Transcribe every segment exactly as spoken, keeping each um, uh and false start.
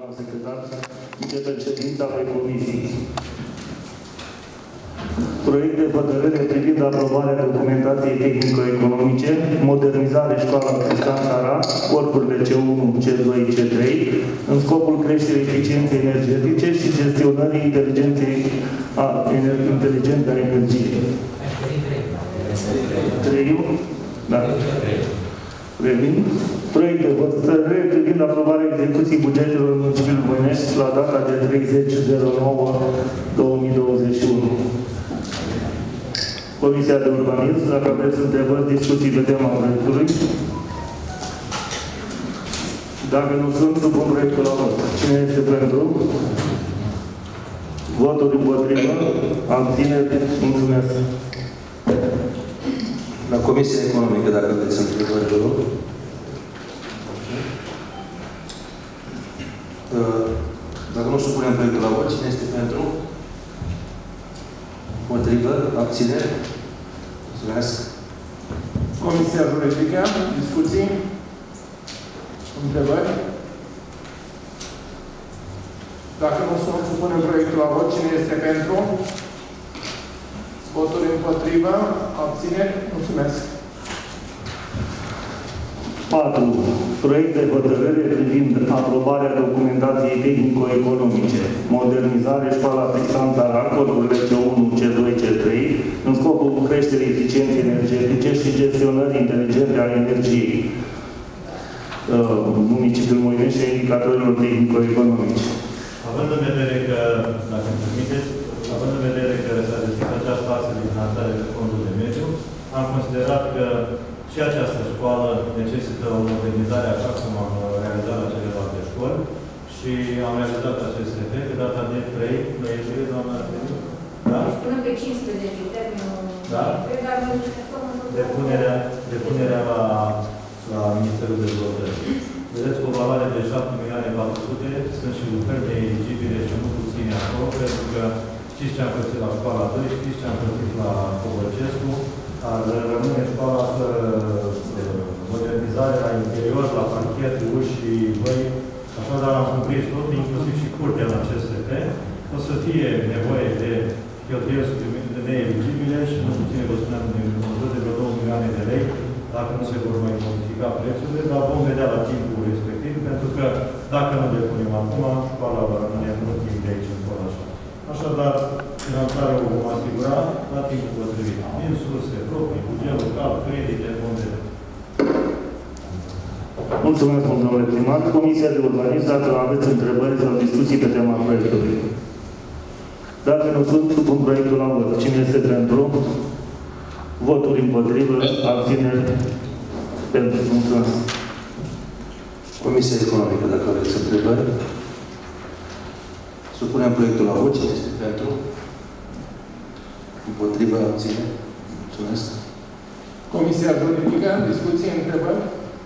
domnul secretar, începem ședința pe comisii. Proiect de hotărâre privind aprobarea documentației tehnico-economice, modernizare școala Cristian Țara, corpurile C unu, C doi, C trei, în scopul creșterii eficienței energetice și gestionării inteligenței a, inteligente a energiei. trei. Da. Revin. Proiect de hotărâre privind aprobarea execuției bugetelor municipiului Voinești la data de treizeci nouă două mii douăzeci și unu. Comisia de Urbanism, dacă aveți întrebări, discuții pe tema proiectului. Dacă nu sunt, supun proiectul la vot. Cine este pentru? Voturi împotrivă? Abțineri? Mulțumesc. La Comisia Economică, dacă aveți întrebări, vă rog. Dacă nu supunem proiectul la vot, cine este pentru? Împotrivă? Abțineri? Mulțumesc. Comisia Juridică, discuții? Întrebări? Dacă nu sunt, supunem proiectul la vot, cine este pentru? Voturi împotrivă? Abțineri? Mulțumesc. patru. Proiect de hotărâre privind aprobarea documentației tehnico-economice, modernizare școala Cristian Țara, corpurile C unu, C doi, C trei, în scopul creșterii eficienței energetice și gestionării inteligente a energiei. Uh, municipiul Moinești și indicatorilor tehnico-economice. Având în vedere că, dacă îmi permiteți, având în vedere că s-a deschis această astfel de finanțare de fondul de mediu, am considerat că și această școală necesită o modernizare așa cum am realizat la celelalte școli și am realizat acest efect pe data de trei noiembrie, doamna Arteniu. Da? Până pe cincisprezece, termenul. Da? Depunerea, depunerea la, la Ministerul Dezvoltării. Vedeți, cu o valoare de șapte milioane patru sute sunt și lucrări de eligibile și nu puține acolo, pentru că știți ce am plătit la școala doi, știți ce am plătit la Covălcescu, ar rămâne școala fără modernizare la interior, la parchet, uși și băi. Așadar am cuprins tot, inclusiv și curtea în acest S P. O să fie nevoie de cheltuieli neeligibile și nu puține, vă spuneam, de vreo două milioane de lei, dacă nu se vor mai modifica prețurile, dar vom vedea la timpul respectiv, pentru că dacă nu depunem acum, școala va rămâne în timp de aici încolo așa. Așadar, finanțarea o vom asigura la timpul potrivit. Din surse proprii, buget local, credite, vom vedea. Mulțumesc, domnule primar. Comisia de Urbanism, dacă aveți întrebări sau discuții pe tema proiectului. Dacă nu sunt, supun proiectul la vot. Cine este pentru? Voturi împotrivă, abțineri pentru. Mulțumesc. Comisia Economică, dacă aveți întrebări. Supunem proiectul la vot. Cine este pentru? Împotrivă, abțineri. Mulțumesc. Comisia Juridică, discuții, întrebări?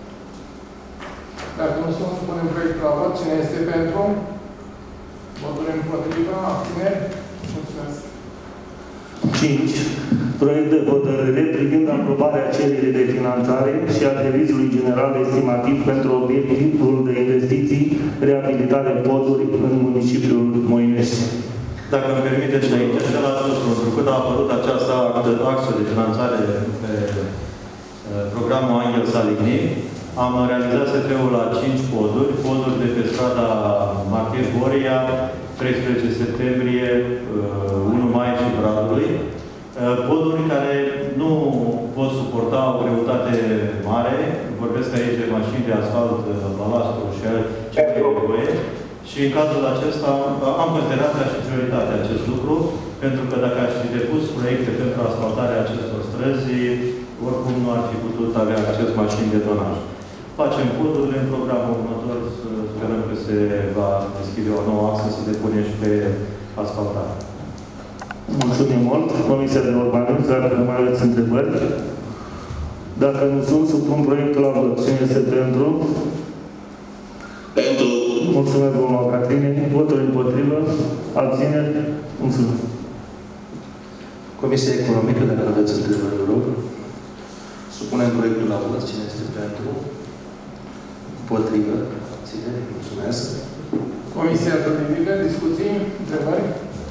Dacă nu sunt, supunem proiectul la vot, cine este pentru? Voturi împotrivă, abțineri? Mulțumesc. cinci. Proiect de hotărâre privind aprobarea cererii de finanțare și a devizului general estimativ pentru obiectivul de investiții, reabilitare poduri în municipiul Moinești. Dacă îmi permiteți și aici, de la lucru, pentru că a apărut această axă de finanțare pe programul Angel Saligny, am realizat S P-ul la cinci poduri, poduri de pe strada Martir Goria, treisprezece septembrie, unu mai și Bradului. Poduri care nu pot suporta o greutate mare, vorbesc aici de mașini de asfalt, balastru și ce mai e nevoie. Și în cazul acesta am considerat ca și prioritate acest lucru, pentru că dacă aș fi depus proiecte pentru asfaltarea acestor străzi, oricum nu ar fi putut avea acces mașini de tonaj. Facem podurile în programul următor, sperăm că se va deschide o nouă axă, să depune și pe asfaltare. Mulțumim mult. Comisia de Urbanism, dacă nu mai aveți întrebări. Dacă nu sunt, supun proiectul la vot. Cine este pentru? Pentru. Mulțumesc, domnul Catrine. Voturi împotrivă. Abțineri. Mulțumesc. Comisia Economică, dacă aveți întrebări, vă rog. Supunem proiectul la vot. Cine este pentru? Împotrivă. Abțineri. Mulțumesc. Comisia juridică, discuții, întrebări?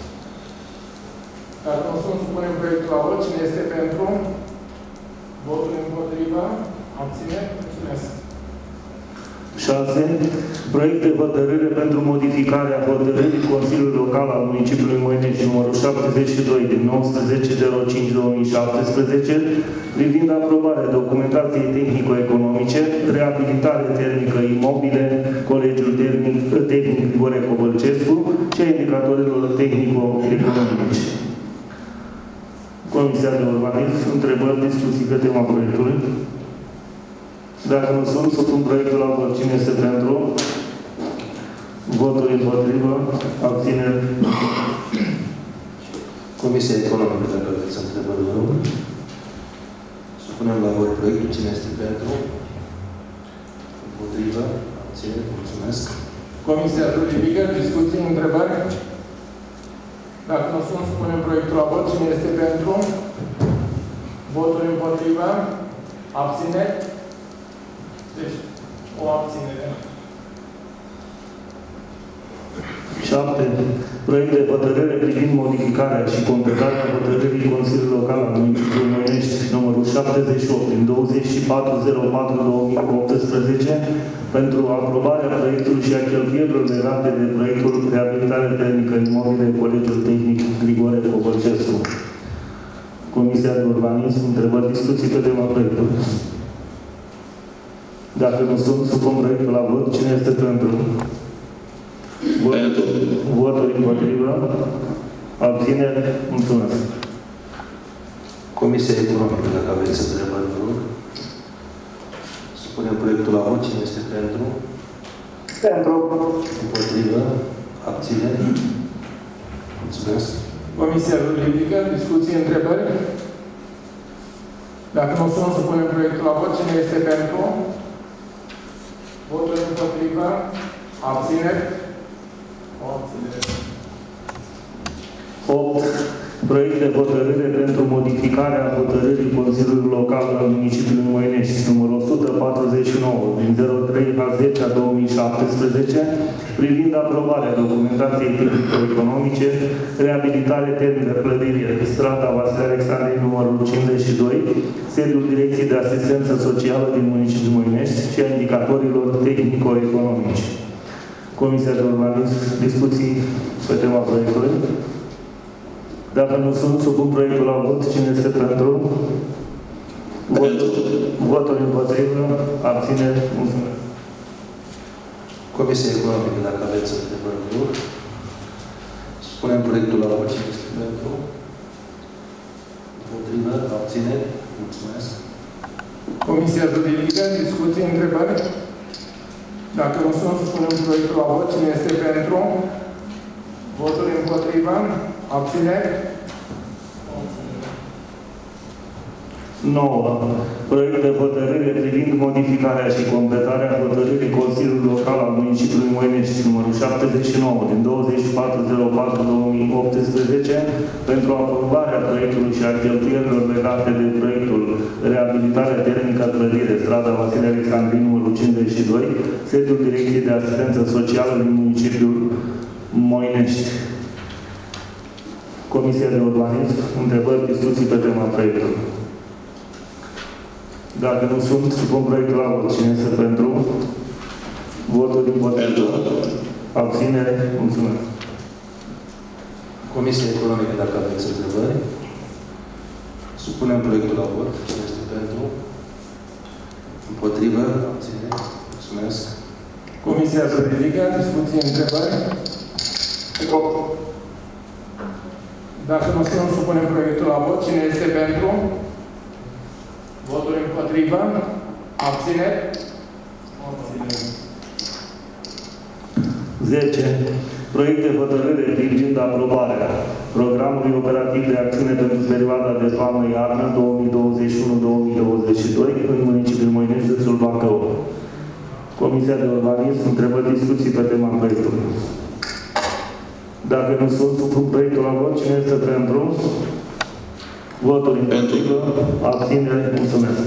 Dacă nu sunt, supunem proiectul la vot. Cine este pentru? Votul împotriva? Abțineri? Mulțumesc. șase. Proiect de hotărâre pentru modificarea hotărârii Consiliului Local al Municipiului Moinești numărul șaptezeci și doi din nouăsprezece zero cinci două mii șaptesprezece privind aprobarea documentației tehnico-economice, reabilitare termică imobile, Colegiul Tehnic, Tehnic Grigore Cobălcescu și a indicatorilor tehnico-economici. Comisia de Urbanism, întrebări, discuții pe tema proiectului. Dacă nu sunt, supun proiectul la vot. Cine este pentru? Votul împotrivă? Abțineri? Comisia Economică, dacă aveți întrebări, vă rog. Supunem la vot proiectul. Cine este pentru? Împotrivă? Abțineri? Mulțumesc. Comisia juridică, discuții, întrebări? Dacă nu sunt, supunem proiectul la vot. Cine este pentru? Votul împotriva? Abțineri? Deci, o abținere. șapte. Proiect de hotărâre privind modificarea și completarea hotărârii Consiliului Local al Municipiului Moinești numărul șaptezeci și opt din douăzeci și patru zero patru două mii optsprezece pentru aprobarea proiectului și a cheltuielilor legate de proiectul reabilitare termică imobile Colegiul Tehnic Grigore Cobălcescu. Comisia de Urbanism, întrebări, discuții pe tema proiectului. Dacă nu sunt, supun proiectul la vot. Cine este pentru? Votul, votul împotrivă. Abținere. Mulțumesc. Comisia Economică, dacă aveți întrebări, vă rog. Supunem proiectul la vot. Cine este pentru? Pentru. Împotrivă. Abțineri. Mulțumesc. Comisia juridică, discuții, întrebări? Dacă nu sunt, supunem proiectul la vot. Cine este pentru? Votul împotriva? Abțineri? O abținere. opt. Proiect de hotărâre pentru modificarea hotărârii Consiliului Local al Municipiului Moinești numărul o sută patruzeci și nouă din zero trei a zece a două mii șaptesprezece privind aprobarea documentației tehnico-economice, reabilitare termică clădirii strada Vasile Alexandrei numărul cincizeci și doi, sediul Direcției de Asistență Socială din Municipiul Moinești și a indicatorilor tehnico-economici. Comisia de Urbanism, discuții pe tema proiectului. Dacă nu sunt, supun proiectul la vot. Cine este pentru? Votul, votul împotrivă. Abțineri. Mulțumesc. Comisia Economică, dacă aveți întrebări, vă rog. Supunem proiectul la vot. Cine este pentru? Împotrivă. Abțineri. Mulțumesc. Comisia juridică, discuții, întrebări? Dacă nu sunt, supunem proiectul la vot. Cine este pentru? Votul împotriva? Abțineri? nouă. Proiect de hotărâre privind modificarea și completarea hotărârii Consiliului Local al Municipiului Moinești numărul șaptezeci și nouă din douăzeci și patru zero patru două mii optsprezece pentru aprobarea proiectului și a cheltuielilor legate de proiectul reabilitare termică clădire strada Vasile Alexandrin numărul cincizeci și doi, sediul Direcției de Asistență Socială din Municipiul Moinești. Comisia de Urbanism, întrebări, discuții pe tema proiectului. Dacă nu sunt, supun proiectul la vot. Cine este pentru? Votul împotrivă. Abținere. Mulțumesc. Comisia Economică, dacă aveți întrebări. Supunem proiectul la vot. Cine este pentru? Împotrivă. Abținere. Mulțumesc. Comisia juridică, discuții, întrebări? Dacă nu sunt, supunem proiectul la vot. Cine este pentru? Votul împotrivă? Abțineri? Abțineri. zece. Proiect de hotărâre privind aprobarea programului operativ de acțiune pentru perioada de toamnă-iarnă două mii douăzeci și unu două mii douăzeci și doi în municipiul Moinești, județul Bacău. Comisia de Urbanism, întrebări, discuții pe tema proiectului. Dacă nu sunt, supun proiectul la vot. Cine este pentru? Votul împotrivă. Abținere. Mulțumesc.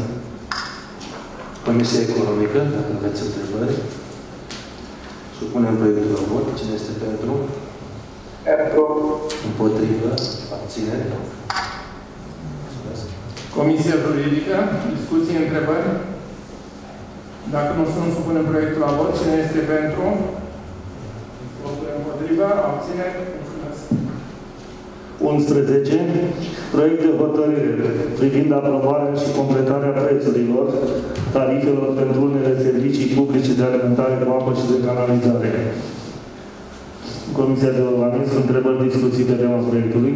Comisia Economică, dacă aveți întrebări. Supunem proiectul la vot. Cine este pentru? Pentru. Împotrivă. Abțineri. Mulțumesc. Comisia Juridică, discuții, întrebări? Dacă nu sunt, supunem proiectul la vot. Cine este pentru? Votul împotriva, abțineri. Mulțumesc. unsprezece. Proiect de hotărâre privind aprobarea și completarea prețurilor tarifelor pentru unele servicii publice de alimentare cu apă și de canalizare. Comisia de Urbanism, întrebări, discuții pe tema proiectului.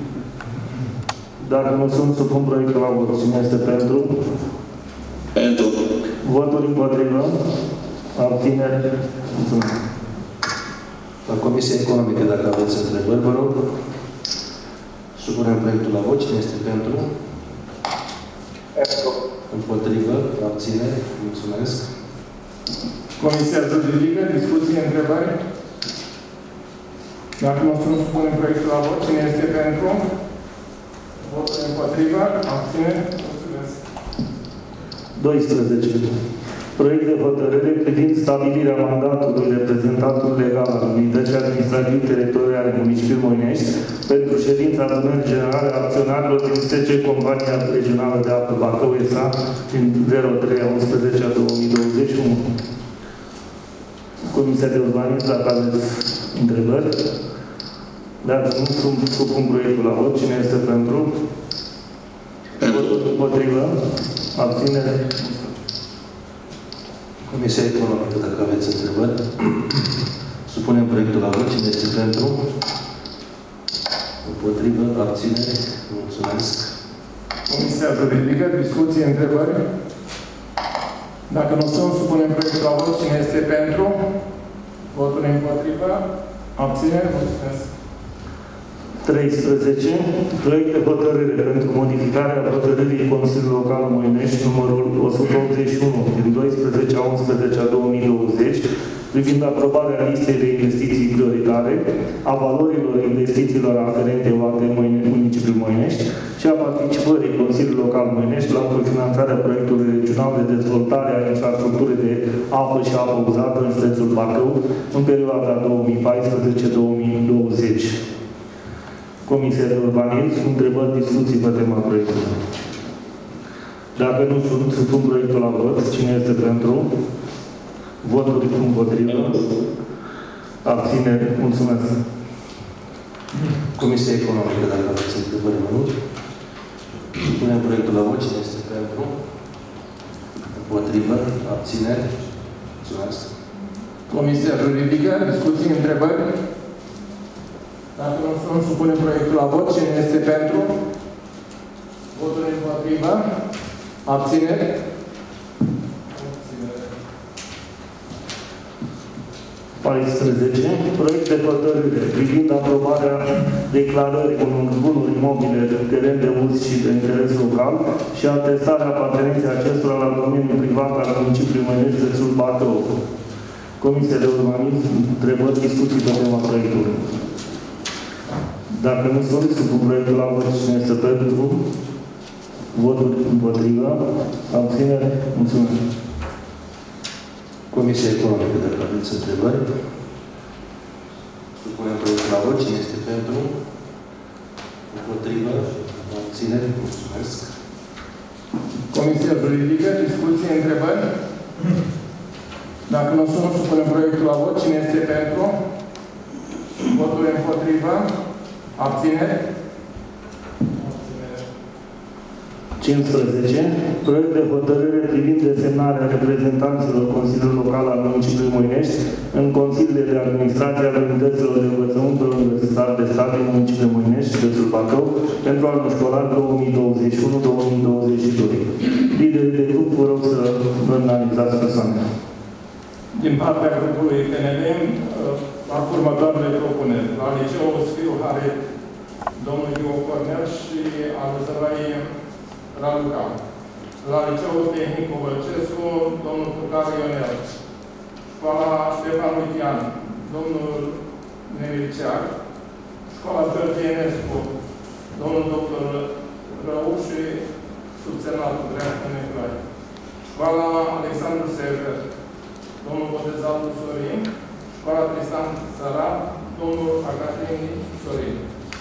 Dacă nu sunt, supun proiectul la vot. Cine este pentru? Pentru. Voturi împotrivă? Abțineri? Mulțumesc. La Comisia Economică, dacă aveți întrebări, vă rog. Supunem proiectul la vot. Cine este pentru? Pentru. Împotrivă. Abțineri. Mulțumesc. Comisia Juridică, discuții, întrebări? Dacă nu sunt, supunem proiectul la vot. Cine este pentru? Votul împotriva, abțineri. Mulțumesc. doisprezece. Proiect de hotărâre privind stabilirea mandatului reprezentantului legal al Unității Administrativ-Teritoriale Municipiul Moinești pentru ședința adunării generale a acționarilor din S C Compania Regională de Apă Bacău S A din zero trei a unsprezece a două mii douăzeci și unu. Comisia de Urbanism, dacă aveți întrebări. Dacă nu, sunt supun proiectul la vot. Cine este pentru? Votul împotrivă? Abținere? Comisia Economică, dacă aveți întrebări. Supunem proiectul la vot. Cine este pentru? Împotrivă. Abținere. Mulțumesc. Comisia Juridică, discuții, întrebări? Dacă nu sunt, supunem proiectul la vot. Cine este pentru? Votul împotriva, abținere. Mulțumesc. treisprezece. Proiect de hotărâre pentru modificarea hotărârii Consiliului Local Moinești numărul o sută optzeci și unu din doisprezece a unsprezece a două mii douăzeci privind aprobarea listei de investiții prioritare, a valorilor investițiilor aferente luate în municipiul Moinești și a participării Consiliului Local Moinești la cofinanțarea proiectului regional de dezvoltare a infrastructurii de apă și apă uzată în județul Bacău în perioada două mii paisprezece două mii douăzeci. Comisia de Urbanism, întrebări, discuții pe tema proiectului. Dacă nu sunt, supun proiectul la vot. Cine este pentru? Voturi împotrivă? Abțineri? Mulțumesc. Comisia Economică, dacă aveți întrebări mai mult. Supunem proiectul la vot. Cine este pentru? Împotrivă? Abțineri? Mulțumesc. Comisia Juridică, discuții, întrebări? Dacă nu sunt, supunem proiectul la vot. Cine este pentru? Votul împotriva? Abțineri? paisprezece. Proiect de hotărâre privind aprobarea declarării unor bunuri imobile de teren de uz și de interes local și atestarea apartenenței acestora la domeniul privat al municipiului Moinești, județul Bacău. Comisia de Urbanism, întrebări, discuții pe tema proiectului. Dacă nu sunt, supun proiectul la vot. Cine este pentru? Voturi împotriva? Abținere? Mulțumesc. Comisia Economică, dacă aveți întrebări. Supunem proiectul la vot. Cine este pentru? Împotrivă? Abținere? Mulțumesc. Comisia Juridică, discuții, întrebări? Dacă nu sunt, supunem proiectul la vot. Cine este pentru? Votul împotriva? Abținere? cincisprezece. Proiect de hotărâre privind desemnarea reprezentanților Consiliului Local al Municipiului Moinești în consiliile de administrație ale unităților de învățământ universitar de stat din Municipiul Moinești, județul Bacău, pentru anul școlar două mii douăzeci și unu două mii douăzeci și doi. Liderii de grup, vă rog să analizați persoanele. Din partea grupului P N L, fac următoarele propuneri. La liceul Sfiu Haret, domnul Ivo Cornel și Aluzărai Raluca. La liceul Tehnic Vălcescu, domnul Tucar Ionel. Școala Ștefan Lucian, domnul Nemirceac. Școala George Enescu, domnul doctor Rău și subsemnatul Dreaptă Neculae. Școala Alexandru Sever, domnul Botezatu Sorin. Școala Tristan Țara, domnul Academic Sorin.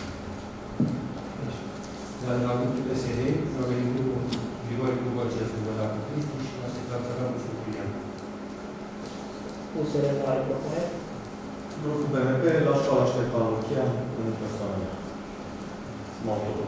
De la Dragul P S D, a venit cu Grigore cu Bălcescu de la Cristi și la secretarul cu Suprian. U S R care propune? Grupul B M P la școala Ștefan Lucian, în persoană. M-au făcut.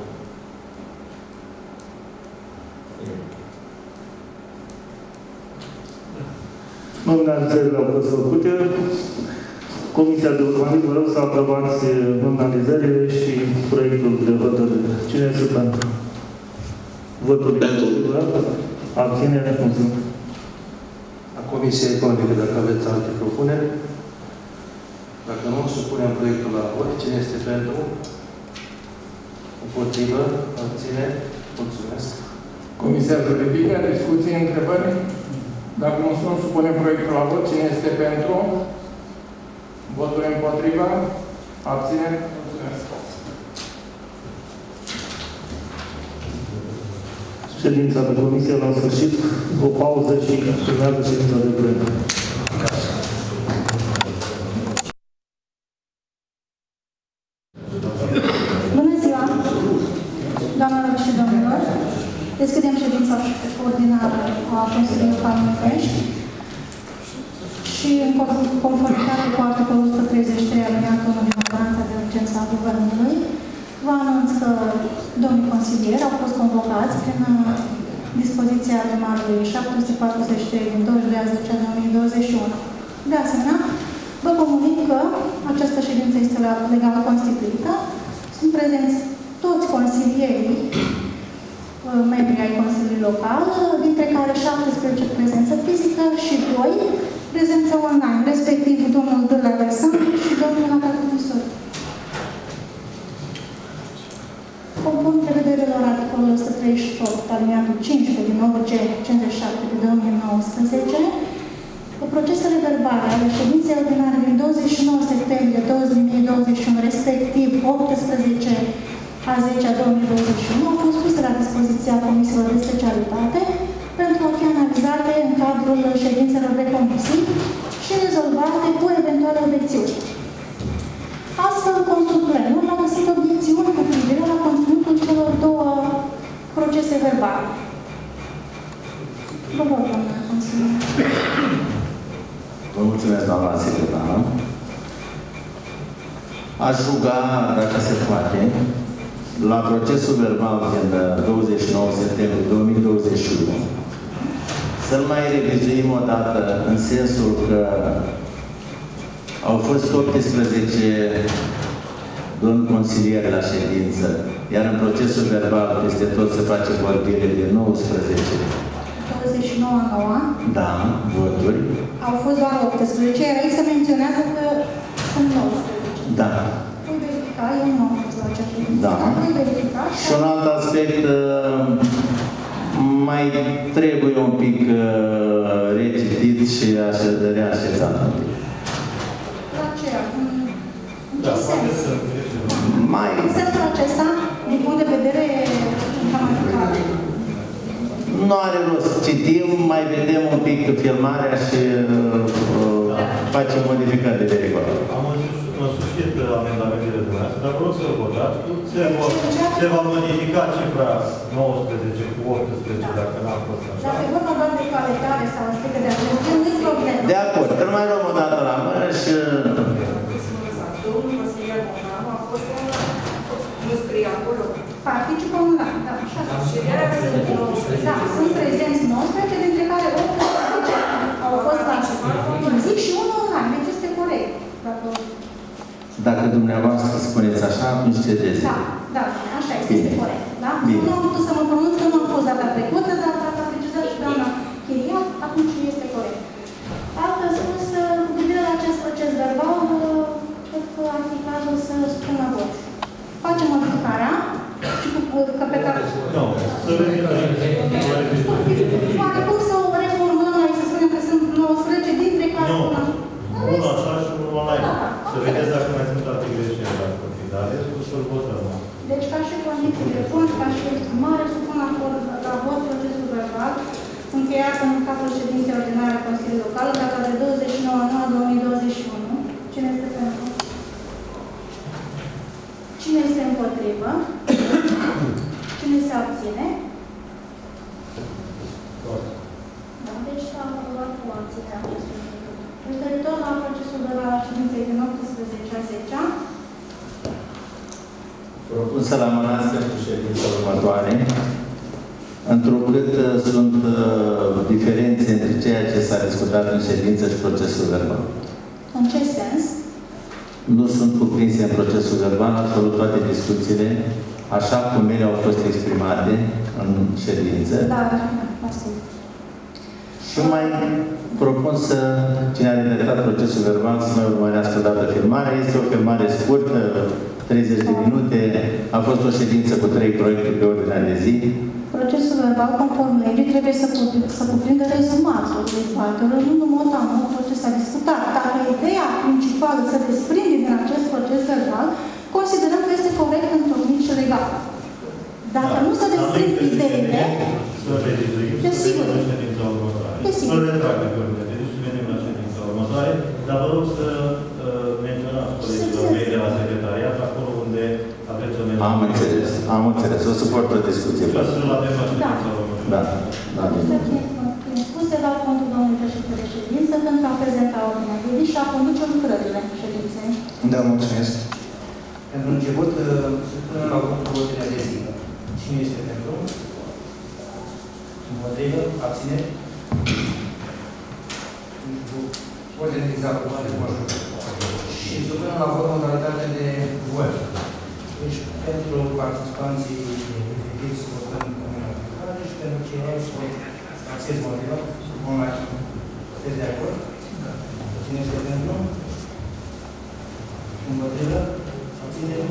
Nominalizările au fost făcute. Comisia de urbanism, vă rog să aprobați nominalizările și proiectul de hotărâre. Cine este pentru? Votul Pentru. Abținere. Mulțumesc. La Comisia Economică, dacă aveți alte propuneri. Dacă nu, supunem proiectul la vot. Cine este pentru? Împotrivă? Abține? Mulțumesc. Comisia juridică, discuții, întrebări? Dacă nu sunt, supunem proiectul la vot. Cine este pentru? Votul împotriva? Abțineri? Mulțumesc. Ședința de comisie la sfârșit, o pauză și urmează ședința de plen. Bună ziua, doamnelor și domnilor! Deschidem ședința ordinară a Consiliului Local Măcăiești și în conformitate cu articolul o sută treizeci și trei alineatul unu din ordonanța de urgență a Guvernului, vă anunț că domnii consilieri au fost convocați prin dispoziția primarului șapte sute patruzeci și trei din douăzeci și doi a zecea două mii douăzeci și unu. De asemenea, vă comunic că această ședință este legal constituită. Sunt prezenți toți consilierii, membrii ai Consiliului Local, dintre care șaptesprezece prezență fizică și doi prezență online, respectiv domnul Dârle Alexandru și domnul Academic Sorin. Conform prevederilor articolul o sută treizeci și opt, alineatul cincisprezece din nouă G cincizeci și șapte pe două mii nouăsprezece, procesele verbale ale ședinței ordinare din douăzeci și nouă septembrie două mii douăzeci și unu, respectiv optsprezece a zecea două mii douăzeci și unu, au fost puse la dispoziția comisiilor de specialitate pentru a fi analizate în cadrul ședințelor de comisii și rezolvate cu eventuale obiecțiuni. Astfel, Consul Plenul a găsit obiecțiuni cu privire la conținutul celor două procese verbale. Vă rog, doamna consilier. Vă mulțumesc, doamna secretară. Aș ruga, dacă se poate, la procesul verbal din douăzeci și nouă septembrie două mii douăzeci și unu, să-l mai revizuim o dată în sensul că au fost optsprezece domni consilieri la ședință, iar în procesul verbal peste tot se face vorbire de nouăsprezece. douăzeci și nouă a noua. Da, voturi. Au fost doar optsprezece, iar aici se menționează că sunt nouăsprezece. Da. Voi verifica, eu nu am fost la acea ședință. Da. Voi verifica. Și un alt aspect, mai trebuie un pic recitit și reașezat un pic. La ce? În Da, ce poate sens? să... Mai... În sensul acesta, din punct de vedere gramatical. Nu are rost. Citim, mai vedem un pic filmarea și uh, facem modificări de pericol. Am însușit amendamentele dumneavoastră, dar vreau să votați. Se, se va modifica cifra nouăsprezece cu optsprezece, dacă n-a fost așa. Dacă e vorba doar de calitate sau aspecte de acest gen, nu-i problemă. De acord. Îl mai luăm o dată la mână și... Domnul Vasile Monaru a fost nu scrie acolo. Participă online, da, așa. Șederea sunt nouăsprezece. Da, sunt prezenți nouăsprezece, dintre care optsprezece au fost la fizic și unul online, deci este corect. Dacă... Dacă dumneavoastră spuneți așa, atunci cedeți. Da, da, așa este, este corect. Da? Bine. Nu am putut să mă pronunț, că nu am fost data trecută, dar dacă a precizat și doamna Chiria, atunci este corect. Altfel spus, cu privire la acest proces verbal, cred că ar fi cazul să spun la vot. Facem modificarea și cu că pe care... Nu, să vedem. Poate cum să o reformăm aici, să spunem că sunt nouăsprezece dintre care... Nu, unul așa și unul online. Să vedeți dacă mai sunt alte greșeli la copii, dar restul să-l votăm. Deci, ca și condiții de fond, ca și exprimare, supun acord la vot procesul verbal încheiat în cadrul ședinței ordinare a Consiliului Local, data de douăzeci și nouă a noua două mii douăzeci și unu. împotrivă? Cine se abține? Da, deci s-a aprobat cu abținerea acestui lucru. Referitor la procesul de la ședinței din optsprezece a zecea. Propun să-l amânați pentru ședința următoare, întrucât sunt uh, diferențe între ceea ce s-a discutat în ședință și procesul verbal. În ce sens? Nu sunt cuprinse în procesul verbal absolut toate discuțiile, așa cum ele au fost exprimate în ședință. Da, da, ascult. Și mai propun să, cine a redactat procesul verbal, să mai urmărească o dată filmarea. Este o filmare scurtă, treizeci de minute. A fost o ședință cu trei proiecte pe ordinea de zi. Procesul verbal, conform legii, trebuie să, să cuprindă rezumatul dezbaterilor, nu în mod anume tot ce s-a discutat. Dacă ideea principală se desprinde din acest proces verbal, considerăm că este corect întocmit și legal. Dacă nu se desprind ideile, desigur. Să retrag pe ordine de zi și venim la ședința următoare, dar vă rog să uh, menționați colegilor mei de la secretariat, acolo unde aveți o mențiune. Am înțeles, am înțeles. O suport o discuție. Vreau să-l avem la ședința următoare. Da, da. Prin spuse, dau contul domnului președinte de ședință pentru a prezenta ordinea de zi și a conduce lucrările ședinței. Da, mulțumesc. Pentru început, să punem la vot ordinea de zi. Cine este pentru? Împotrivă? Abțineri? Ordine de aprobare și supunem la vot modalitatea de vot. Deci, pentru participanții efectivi să votăm în aplicare și pentru ceilalți să acces motivat, supun la sunteți de acord? Cine este pentru? Împotrivă? Abținere?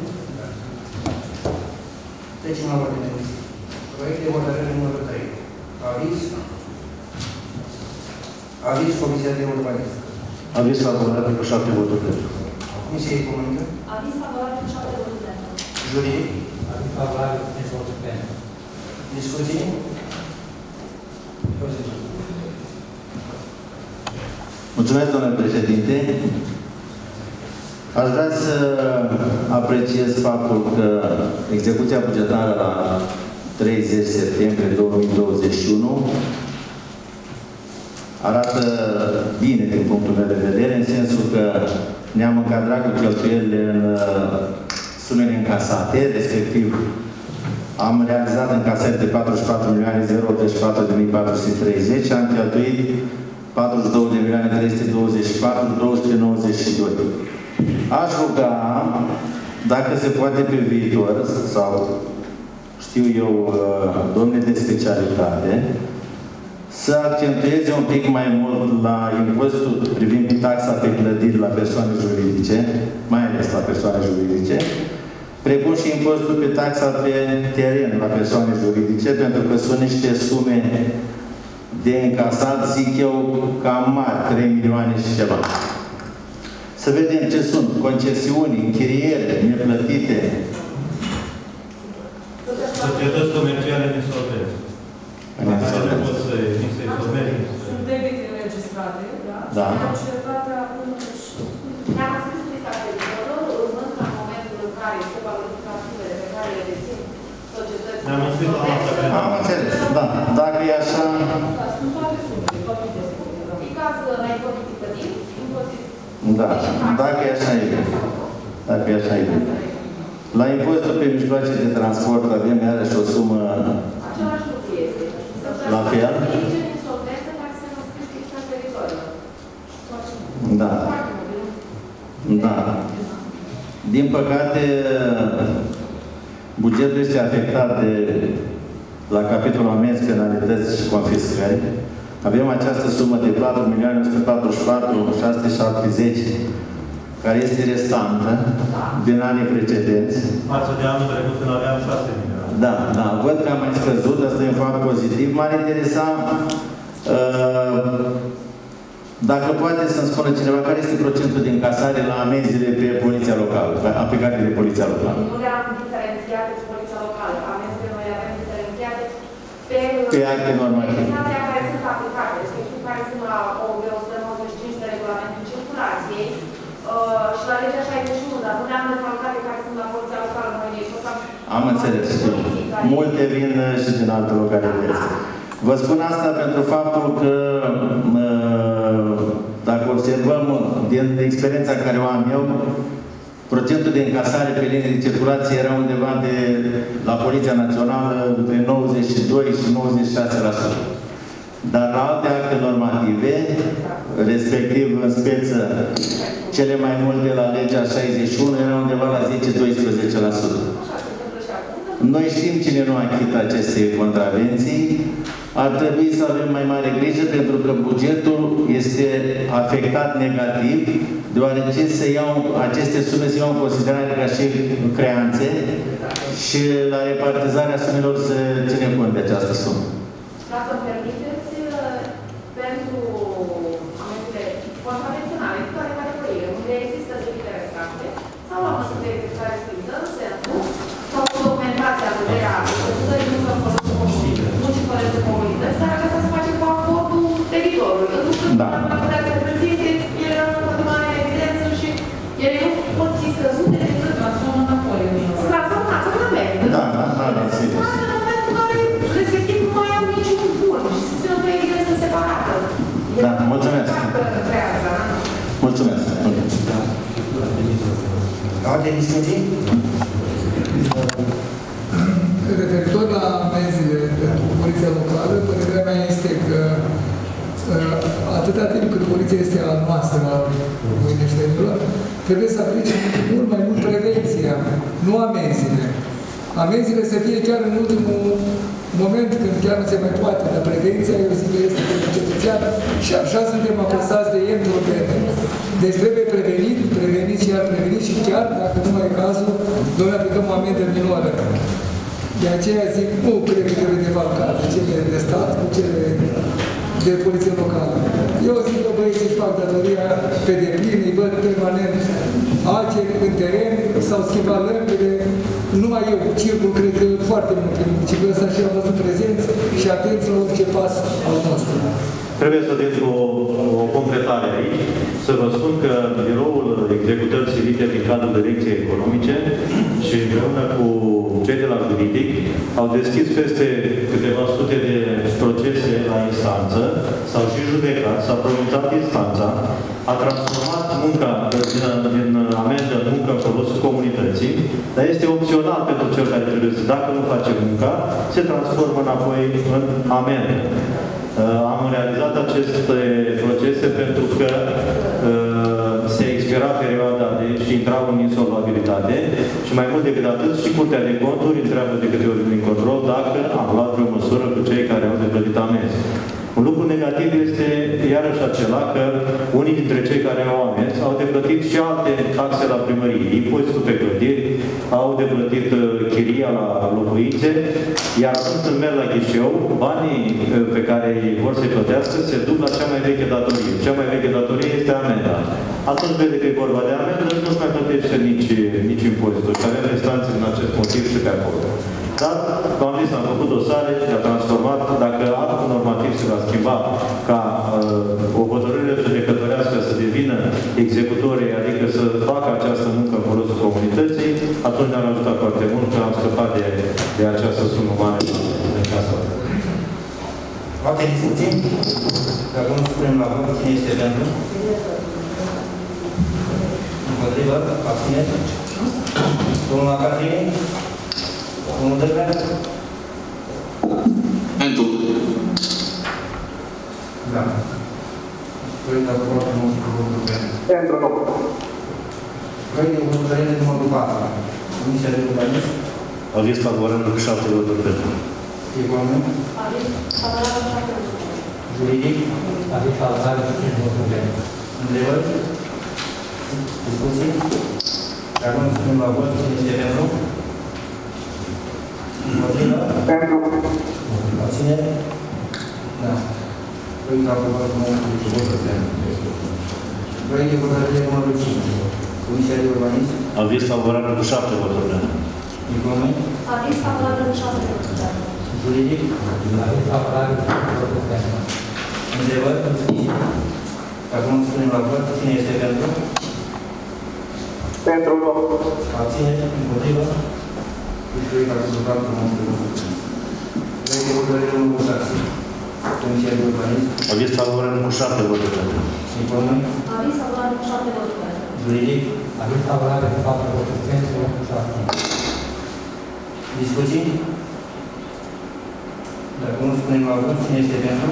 Trecem la ordine de zi. Proiect de hotărâre numărul trei. Aviz. Aviz Comisia de Urbanism. Aviz favorabil cu șapte voturi pentru. Comisie Economică. Aviz favorabil cu șapte voturi pentru. Juridic. Aviz favorabil cu cinci voturi pentru. Discuții. Mulțumesc, domnule președinte. Aș vrea să apreciez faptul că execuția bugetară la treizeci septembrie două mii douăzeci și unu arată bine din punctul meu de vedere, în sensul că ne-am încadrat cu cheltuielile în sumele încasate, respectiv am realizat încasări de patruzeci și patru milioane optzeci și patru de mii patru sute treizeci și am cheltuit patruzeci și două de milioane trei sute douăzeci și patru de mii două sute nouăzeci și doi. Aș ruga, dacă se poate pe viitor, sau știu eu, domnule de specialitate, să accentueze un pic mai mult la impozitul privind taxa pe clădiri la persoane juridice, mai ales la persoane juridice, precum și impozitul pe taxa pe teren la persoane juridice, pentru că sunt niște sume de încasat, zic eu, cam mari, trei milioane și ceva. Să vedem ce sunt concesiuni, închiriere, neplătite. Societăți comerciale insolvente. Care nu pot să existe insolvente. Sunt debite înregistrate, da? Da. Societatea ne-am scris lista creditorilor, urmând la momentul în care se valorifică activele pe care le dețin societățile. Ne-am înscris la masa pe Am înțeles, da. Dacă e așa... Da, sunt toate sumele, toate sumele. În caz la impozit plătit, impozit... Da, dacă e așa e bine. Dacă e așa e bine. La impozitul pe mijloace de transport avem iarăși o sumă... Același lucru este. La fel? Da. Da. Din păcate, bugetul este afectat de, la capitolul amenzi, penalități și confiscări. Avem această sumă de patru milioane o sută patruzeci și patru mii șase sute șaptezeci, care este restantă din anii precedenți. Față de anul trecut, când aveam șase milioane. Da, da. Văd că am mai scăzut, asta e un fapt pozitiv. M-ar interesa uh, dacă poate să-mi spună cineva care este procentul de încasare la amenziile pe poliția locală, aplicate de poliția locală. Nu le-am diferențiat cu poliția locală. Amenziile noi avem diferențiate pe, pe acte normative. legislația care sunt aplicate, respectiv care sunt la O V o sută nouăzeci și cinci de regulamentul circulației uh, și la legea șaizeci și unu, dar nu le-am defalcate care sunt la poliția locală. Noi ne-ai fost Am înțeles. Multe vin și din alte localități. Vă spun asta pentru faptul că dacă observăm din experiența care o am eu, procentul de încasare pe linii de circulație era undeva de, la Poliția Națională între nouăzeci și doi și nouăzeci și șase la sută. Dar la alte acte normative, respectiv în speță cele mai multe la legea șaizeci și unu, era undeva la zece la doisprezece la sută. Noi știm cine nu achită aceste contravenții. Ar trebui să avem mai mare grijă pentru că bugetul este afectat negativ, deoarece se iau, aceste sume se iau în considerare ca și creanțe și la repartizarea sumelor se ține cont de această sumă. Dacă îmi permiteți, pentru amendele contravenționale, cu care categorie, unde există debite restrate, sau la măsuri de executare scrisă, semnul, sau documentația în vederea executării nu în folosul muncii fără de comunități, dar aceasta se face cu acordul teritoriului. Da. Pentru că putea să se prezinte, ele rămân în continuare în evidență și ele nu pot fi scăzute decât transformă înapoi. Se transformă în absolutament. Da, da, da, da, sigur. În momentul în care, respectiv, nu mai au niciun bun și se țină pe evidență separată. Da, mulțumesc. Mulțumesc. Alte discuții? Referitor la amenziile pentru poliția locală, părerea mea este că atâta timp cât poliția este a noastră, a mâineștenilor, trebuie să aplice mult mai mult prevenția, nu amenziile. Amenziile să fie chiar în ultimul moment, când chiar nu se mai poate, dar prevenția, eu zic că este pentru cetățean și așa suntem apăsați de ei într-o vreme. Deci trebuie prevenit, prevenit și iar prevenit și chiar, dacă nu mai e cazul, noi aplicăm o amendă minoră. De aceea zic, nu cred că trebuie defalcate cele de stat cu cele de poliție locală. Eu zic că băieții își fac datoria pe deplin, îi văd permanent aceri în teren, s-au schimbat lămpile, numai eu cu circul, cred că foarte mult pe municipiul ăsta și am văzut prezenți și atenți la orice pas al nostru. Trebuie să deci o, o completare aici, să vă spun că biroul executării civile din cadrul Direcției Economice și împreună cu cei de la juridic au deschis peste câteva sute de procese la instanță, s-au și judecat, s-a pronunțat instanța, a transformat munca din, din amendă în muncă în folosul comunității, dar este opțional pentru cel care trebuie să, dacă nu face munca, se transformă înapoi în amendă. Am realizat aceste procese pentru că uh, se expira perioada de și intrau în insolvabilitate și mai mult decât atât și Curtea de Conturi întreabă de câte ori în control dacă am luat vreo măsură cu cei care au de plătit amenzi. Un lucru negativ este iarăși acela că unii dintre cei care au amenzi au de plătit și alte taxe la primărie, impozitul pe clădiri, au de plătit chiria la locuințe, iar atunci când merg la ghișeu, banii pe care ei vor să-i plătească se duc la cea mai veche datorie. Cea mai veche datorie este amenda. Atunci vede că e vorba de amendă, nu-și mai plătește nici, nici impozitul. Și avem restanțe din acest motiv și pe acolo. Dar, v-am zis, am făcut dosare, le-a transformat, dacă actul normativ se va schimba ca uh, o hotărâre judecătorească să devină executorie, adică să facă această muncă în folosul comunității, atunci ne-ar ajuta foarte mult că am scăpat de, de această sumă mare în casa. Alte discuții? Dacă nu spunem la vot, cine este pentru? Împotrivă? Abține? Domnul Acadie? Domnul Dărbea? Pentru. Da. Proiect de aprobat numărul pentru. Pentru nu. Proiect de hotărâre numărul patru. Comisia de Urbanism. Aviz favorabil cu șapte voturi pentru. Economic. Aviz favorabil cu șapte voturi pentru. Juridic. Aviz favorabil cu cinci voturi pentru. Întrebări? Discuții? Dacă nu spunem la vot, cine este pentru? Împotrivă? Pentru. Abținere? Da. Proiect de aprobat numărul cinci voturi pentru. Proiect de hotărâre numărul cinci. Comisia de Urbanism. Aviz favorabil cu șapte voturi pentru. Economic. Aviz favorabil cu șapte voturi pentru. Juridic. Aviz favorabil cu cinci voturi pentru. Întrebări? Dacă nu spunem la vot, cine este pentru? Pentru nu. Abținere? Împotrivă? Deci proiect articolul patru, nouă sute. Proiect de hotărâre numărul șase. Comisia de Urbanism. Aviz favorabil cu șapte voturi pentru. Informări. Aviz favorabil cu șapte voturi pentru. Juridic. Aviz favorabil cu patru voturi pentru și abțineri. Discuții? Dacă nu spunem la vot, cine este pentru?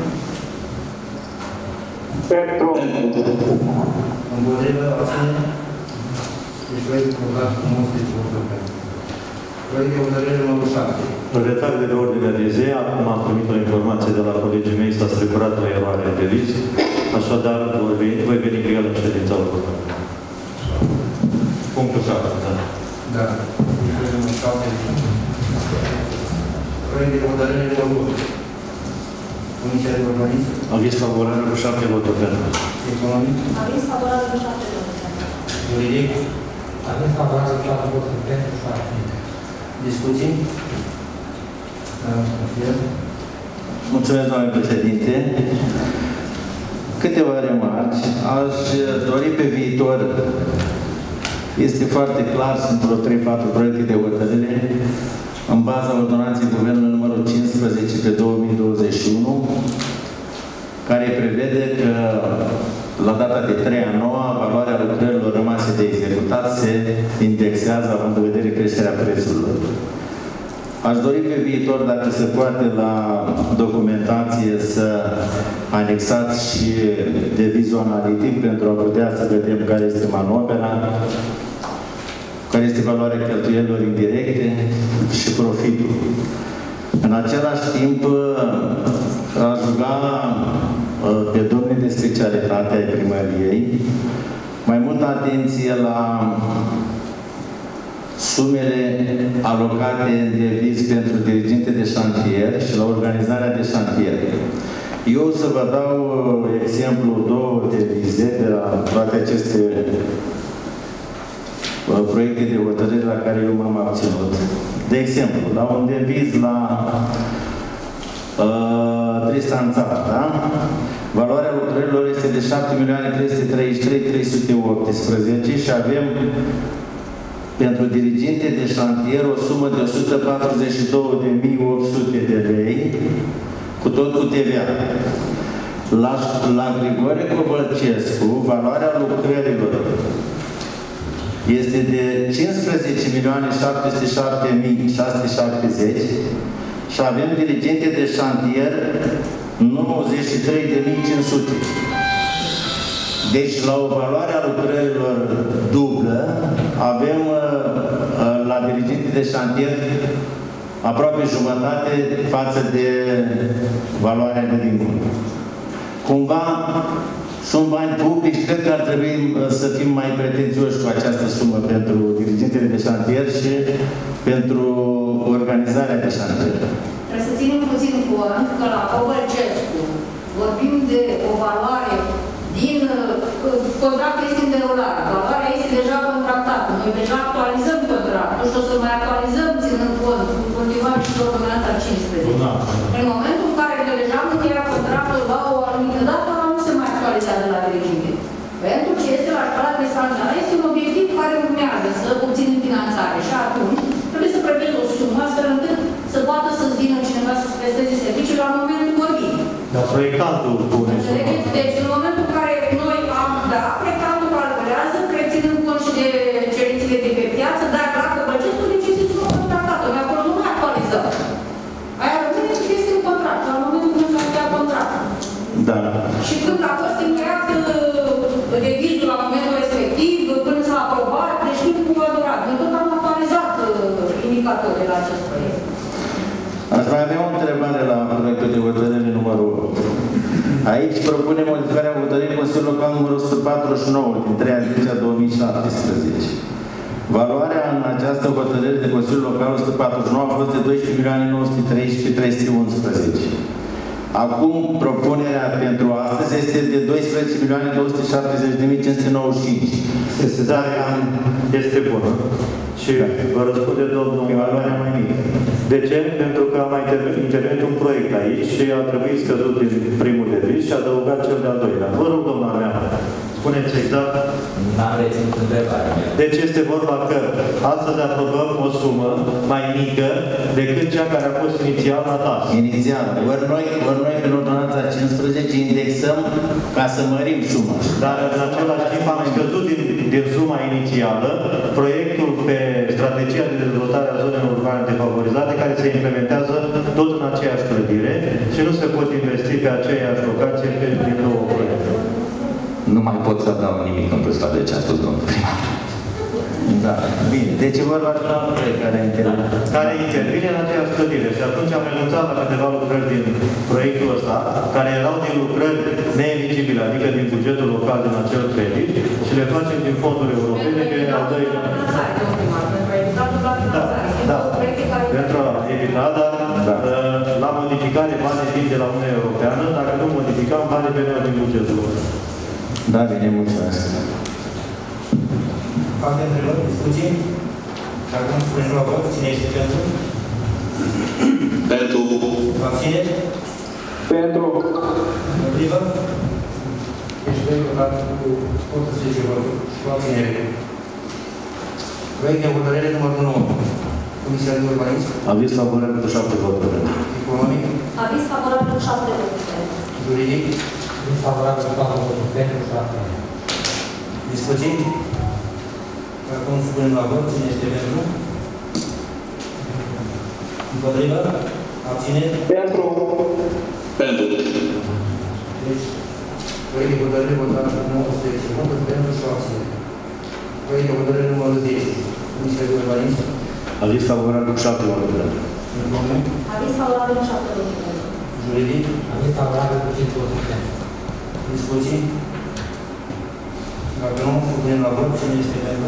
Pentru. Împotrivă, abținere? Deci proiectul votat cu nouăsprezece voturi pentru. Proiect de hotărâre numărul șapte. În detalii de ordine de zi, acum am primit o informație de la colegii mei, s-a strecurat o eroare de risc, așadar voi veni, voi veni cu el în ședința următoare. Punctul șapte, da. Da. Proiect numărul șapte. Proiect de hotărâre numărul opt. Comisia de Urbanism. Aviz favorabil cu șapte voturi pentru. Economic. Aviz favorabil cu șapte voturi pentru. Juridic. Aviz favorabil cu patru voturi pentru și abțineri. Discuții? Mulțumesc, doamne președinte. Câteva remarci. Aș dori pe viitor, este foarte clar, sunt vreo trei patru proiecte de hotărâre, în baza ordonanței Guvernului numărul cincisprezece pe două mii douăzeci și unu, care prevede că la data de trei a noua, valoarea lucrărilor rămase de executat se indexează având în vedere creșterea prețurilor. Aș dori pe viitor, dacă se poate, la documentație să anexați și devizul analitic pentru a putea să vedem care este manovera, care este valoarea cheltuielilor indirecte și profitul. În același timp, aș ruga pe domnii de specialitate ai primăriei mai multă atenție la sumele alocate în deviz pentru diriginte de șantier și la organizarea de șantier. Eu o să vă dau exemplu două devize de la toate aceste proiecte de hotărâre la care eu m-am abținut. De exemplu, la un deviz la uh, Tristanțat, da? Valoarea lucrărilor este de șapte milioane trei sute treizeci și trei mii trei sute optsprezece și avem pentru diriginte de șantier o sumă de o sută patruzeci și două de mii opt sute de lei, cu tot cu T V A. La, la Grigore Cobălcescu, valoarea lucrărilor este de cincisprezece milioane șapte sute șapte mii șase sute șaptezeci și avem diriginte de șantier nouăzeci și trei de mii cinci sute. Deci, la o valoare a lucrărilor dublă, avem la diriginte de șantier aproape jumătate față de valoarea de dincolo. Cumva, sunt bani publici, cred că ar trebui să fim mai pretențioși cu această sumă pentru dirigintele de șantier și pentru organizarea de șantier. Trebuie să ținem puțin cont că la Cobălcescu vorbim de o valoare din contractul este în derulare. Valoarea este deja contractată. Noi deja actualizăm contractul și o să mai actualizăm ținând cont în continuare și pe ordonanța cincisprezece. În momentul în care deja am încheiat contractul la o anumită dată, nu se mai actualizează la diriginte. Pentru ce este la școala de sanitare, este un obiectiv care urmează să obținem finanțare și atunci trebuie să prevezi o sumă astfel încât să poată să-ți vină cineva să-ți presteze serviciul la momentul vorbit. Dar proiectantul pune sumă. Deci, în momentul în care noi am, da, proiectantul calculează, ținând cont și de cerințele de pe piață, dar la Cobălcescu, deci este sumă contractată. Noi acolo nu mai actualizăm. Aia rămâne că este un contract, la momentul când s-a încheiat contractul. Da. Și când a fost încheiat devizul la momentul respectiv, până s-a aprobat, deci nu cum a durat. Noi tot am actualizat indicatorii la acest proiect. Aș mai avea o întrebare la proiectul de hotărâre numărul opt. Aici propune modificarea hotărârii Consiliului Local numărul o sută patruzeci și nouă din trei a zecea două mii șaptesprezece. Valoarea în această hotărâre de Consiliul Local o sută patruzeci și nouă a fost de doisprezece milioane nouă sute treisprezece mii trei sute unsprezece. Acum, propunerea pentru astăzi este de doisprezece milioane două sute șaptezeci de mii cinci sute nouăzeci și cinci. Sesizarea este bună. Și vă răspunde domnul valoarea mai mică. De ce? Pentru că a mai intervenit un proiect aici și a trebuit scăzut din primul deviz și a adăugat cel de-al doilea. Vă rog, doamna mea. spuneți exact. N-am reținut întrebarea. Deci este vorba că astăzi aprobăm o sumă mai mică decât cea care a fost inițial la T A S. Inițial. Ori noi, ori noi în ordonanța cincisprezece indexăm ca să mărim suma. Dar în același timp am scăzut din, din suma inițială proiectul pe strategia de dezvoltare a zonelor urbane defavorizate, care se implementează tot în aceeași clădire și nu se pot investi pe aceeași locație pe din două proiecte. Nu mai pot să dau nimic în plus față de ce a spus domnul primar. Da, bine. Deci e vorba de la proiect care intervine. Care intervine în aceeași clădire. Și atunci am renunțat la câteva lucrări din proiectul ăsta, care erau din lucrări neeligibile, adică din bugetul local din acel credit, și le facem din fonduri europene, care ne-au dă... Da, da. Pentru a evita, dar da. La modificare banii vin de la Uniunea Europeană, dacă nu modificăm, banii veneau din bugetul local. Da, bine, mulțumesc. Alte întrebări, discuții? Dacă nu spunem la vot, cine este pentru? Pentru. Abțineri? Pentru. Împotrivă? Deci, pentru că cu optsprezece voturi și cu abținere. Proiect de hotărâre numărul nouă. Comisia de Urbanism. Aviz favorabil cu șapte voturi. Economic. Aviz favorabil cu șapte voturi. Juridic. Aviz favorabil cu patru voturi pentru și șapte. Discuții? Acum spunem la vot, cine este pentru? Împotrivă? Abține? Pentru. Pentru. Deci, proiect de hotărâre votat cu nouăsprezece voturi pentru și abține. Proiect de hotărâre numărul zece. Comisia de Urbanism. Aviz favorabil cu șapte voturi pentru. Economic. Aviz favorabil cu șapte voturi pentru. Juridic. Aviz favorabil cu cinci voturi pentru. Discuții? Dacă nu, punem la vot, cine este pentru?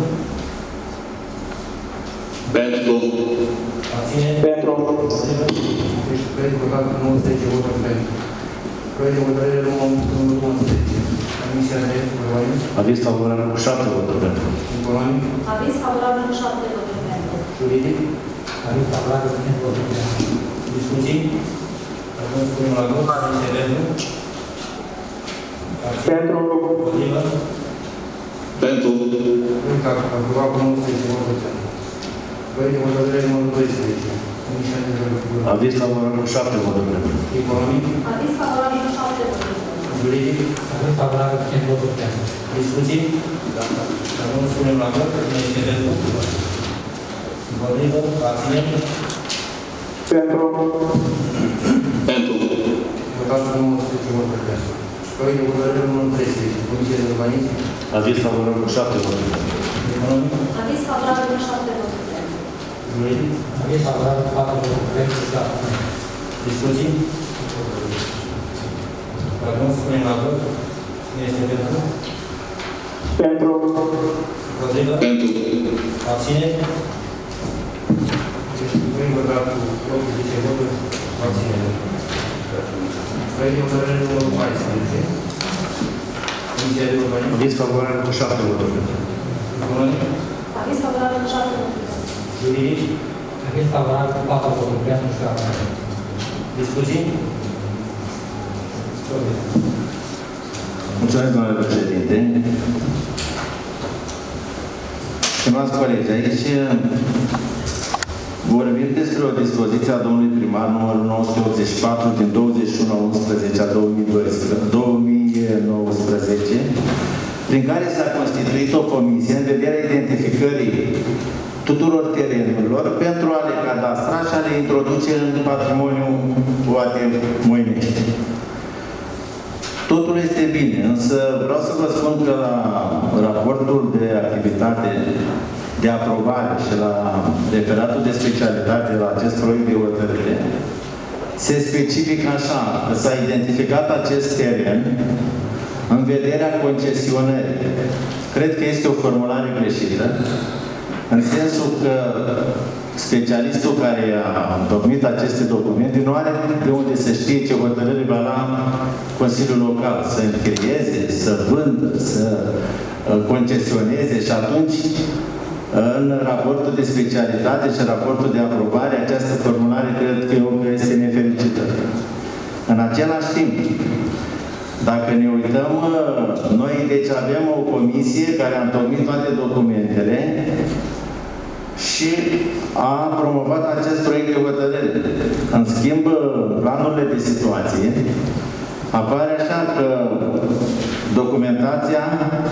Pentru. Abține? Pentru. Deci, proiect votat cu nouăsprezece voturi pentru. Proiect de hotărâre numărul unsprezece. Comisia de Urbanism. Aviz favorabil cu șapte voturi pentru. Economic. Aviz favorabil cu șapte voturi pentru. Juridic. Aviz favorabil cu cinci voturi pentru. Discuții? Acum spunem la vot, cine este pentru? Pentru. Împotrivă? Pentru. Încă aprobat cu nouăsprezece voturi pentru. Proiect de hotărâre numărul doisprezece. Comisia de Urbanism. Aviz favorabil cu șapte voturi pentru. Economic. Aviz favorabil cu șapte voturi pentru. Juridic. Aviz favorabil cu cinci voturi pentru. Discuții? Acum spunem la vot, cine este pentru? Împotrivă? Abțineri? Pentru. Pentru. Votat cu nouăsprezece voturi pentru. Proiect de hotărâre numărul treisprezece. Comisia de Urbanism. Aviz favorabil cu șapte voturi pentru. Economic. Aviz favorabil cu șapte voturi pentru. Juridic. Aviz favorabil cu patru voturi pentru și șapte. Discuții? Acum spunem la vot, cine este pentru? Pentru. Împotrivă? Pentru. Abțineri? Deci, proiect votat cu optsprezece voturi, abținere. Proiect de hotărâre numărul paisprezece. Comisia de Urbanism. Aviz favorabil cu șapte voturi pentru. Economic. Aviz favorabil cu șapte voturi pentru. Juridic. Aviz favorabil cu patru voturi pentru și șapte. Discuții? Mulțumesc, domnule președinte. Stimați colegi, aici vorbim despre o dispoziție a domnului primar numărul nouă sute optzeci și patru din douăzeci și unu a unsprezece a două mii nouăsprezece, prin care s-a constituit o comisie în vederea identificării tuturor terenurilor pentru a le cadastra și a le introduce în patrimoniul U A T Moinești. Totul este bine, însă vreau să vă spun că la raportul de activitate de aprobare și la referatul de specialitate la acest proiect de hotărâre se specifică așa, că s-a identificat acest teren în vederea concesionării. Cred că este o formulare greșită, în sensul că specialistul care a întocmit aceste documente nu are de unde să știe ce hotărâre va la Consiliul Local, să închirieze, să vândă, să concesioneze și atunci în raportul de specialitate și raportul de aprobare această formulare cred că eu este nefericită. În același timp, Dacă ne uităm, noi deci avem o comisie care a întocmit toate documentele și a promovat acest proiect de hotărâre. În schimb, planurile de situație apare așa că documentația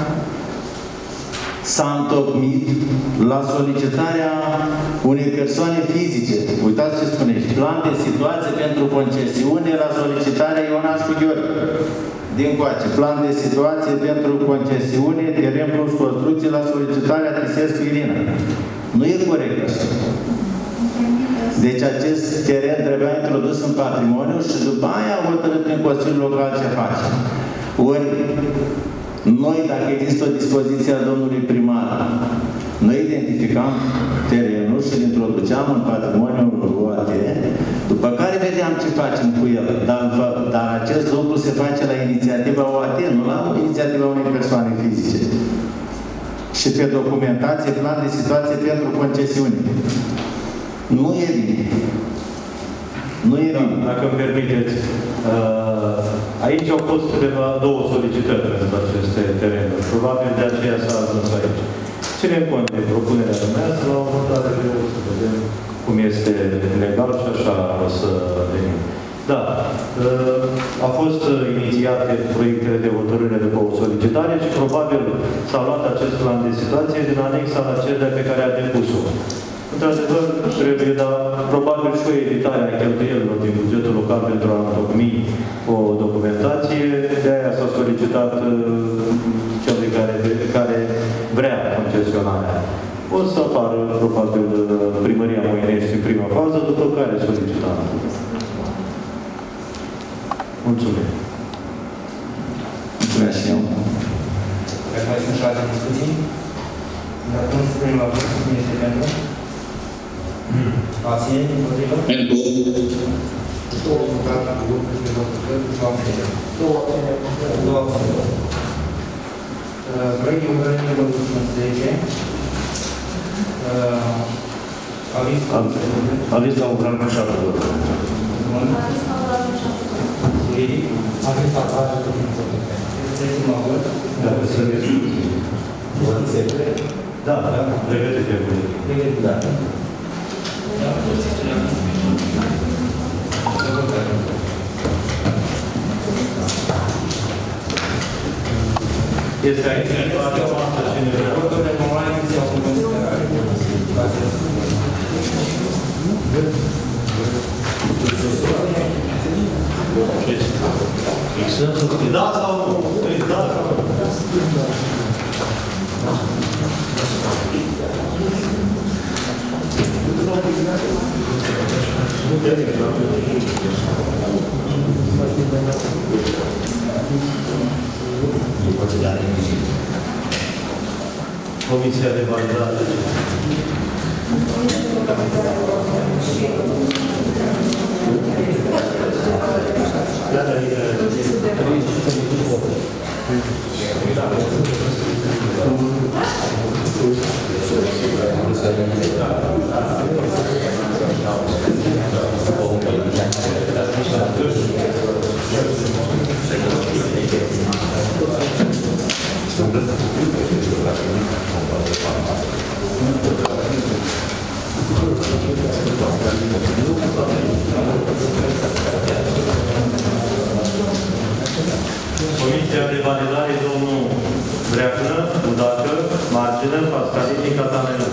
s-a întocmit la solicitarea unei persoane fizice. Uitați ce spune aici. Plan de situație pentru concesiune la solicitarea Ionașcu Gheorghe. Din coace. Plan de situație pentru concesiune, teren plus construcție la solicitarea Trisescu Irina. Nu e corect așa. Deci acest teren trebuia introdus în patrimoniu și după aia a hotărât în Consiliul Local ce face. Ori noi, dacă există o dispoziție a domnului primar, noi identificam terenul și îl introduceam în patrimoniul O A T, după care vedeam ce facem cu el. Dar, dar acest lucru se face la inițiativa O A T, nu la inițiativa unei persoane fizice. Și pe documentație, plan de situație pentru concesiune. Nu e bine. Nu e bine. Dacă îmi permiteți, aici au fost câteva două solicitări pentru aceste terenuri. Probabil de aceea s-a ajuns aici. Ținem cont de propunerea dumneavoastră, la un moment dat o să vedem cum este legal și așa o să venim. Da, a fost inițiate proiectele de hotărâre după o solicitare și probabil s-a luat acest plan de situație din anexa la cererea pe care a depus-o. Într-adevăr, trebuie, dar probabil și o editare a cheltuielilor din bugetul local pentru a întocmi o documentație. De aia s-a solicitat celui care, care vrea concesionarea. O să apară, probabil, Primăria Moinești în prima fază, după care solicitarea. Mulțumim. Mulțumesc și eu. Dacă mai sunt și alte discuții, dacă nu spunem la vot, cine este pentru? Abține, împotrivă? Pentru. Două voturi, două abține. Două abține. Proiectul hotărârii numărul unsprezece. Aviz Aviz favorabil șapte voturi. Aviz favorabil șapte voturi. Juridic. Aviz favorabil șapte Este ultima vot. Da, să discuții. Da, da, pregătite. Pregătite. Da. Este aici, votul de comandă se iau în considerare. Da sau nu? Da sau nu? Comisia de validare. Comisia de validare, domnul Breacnă, Budacă, Margină, Pascalini, Catanelu.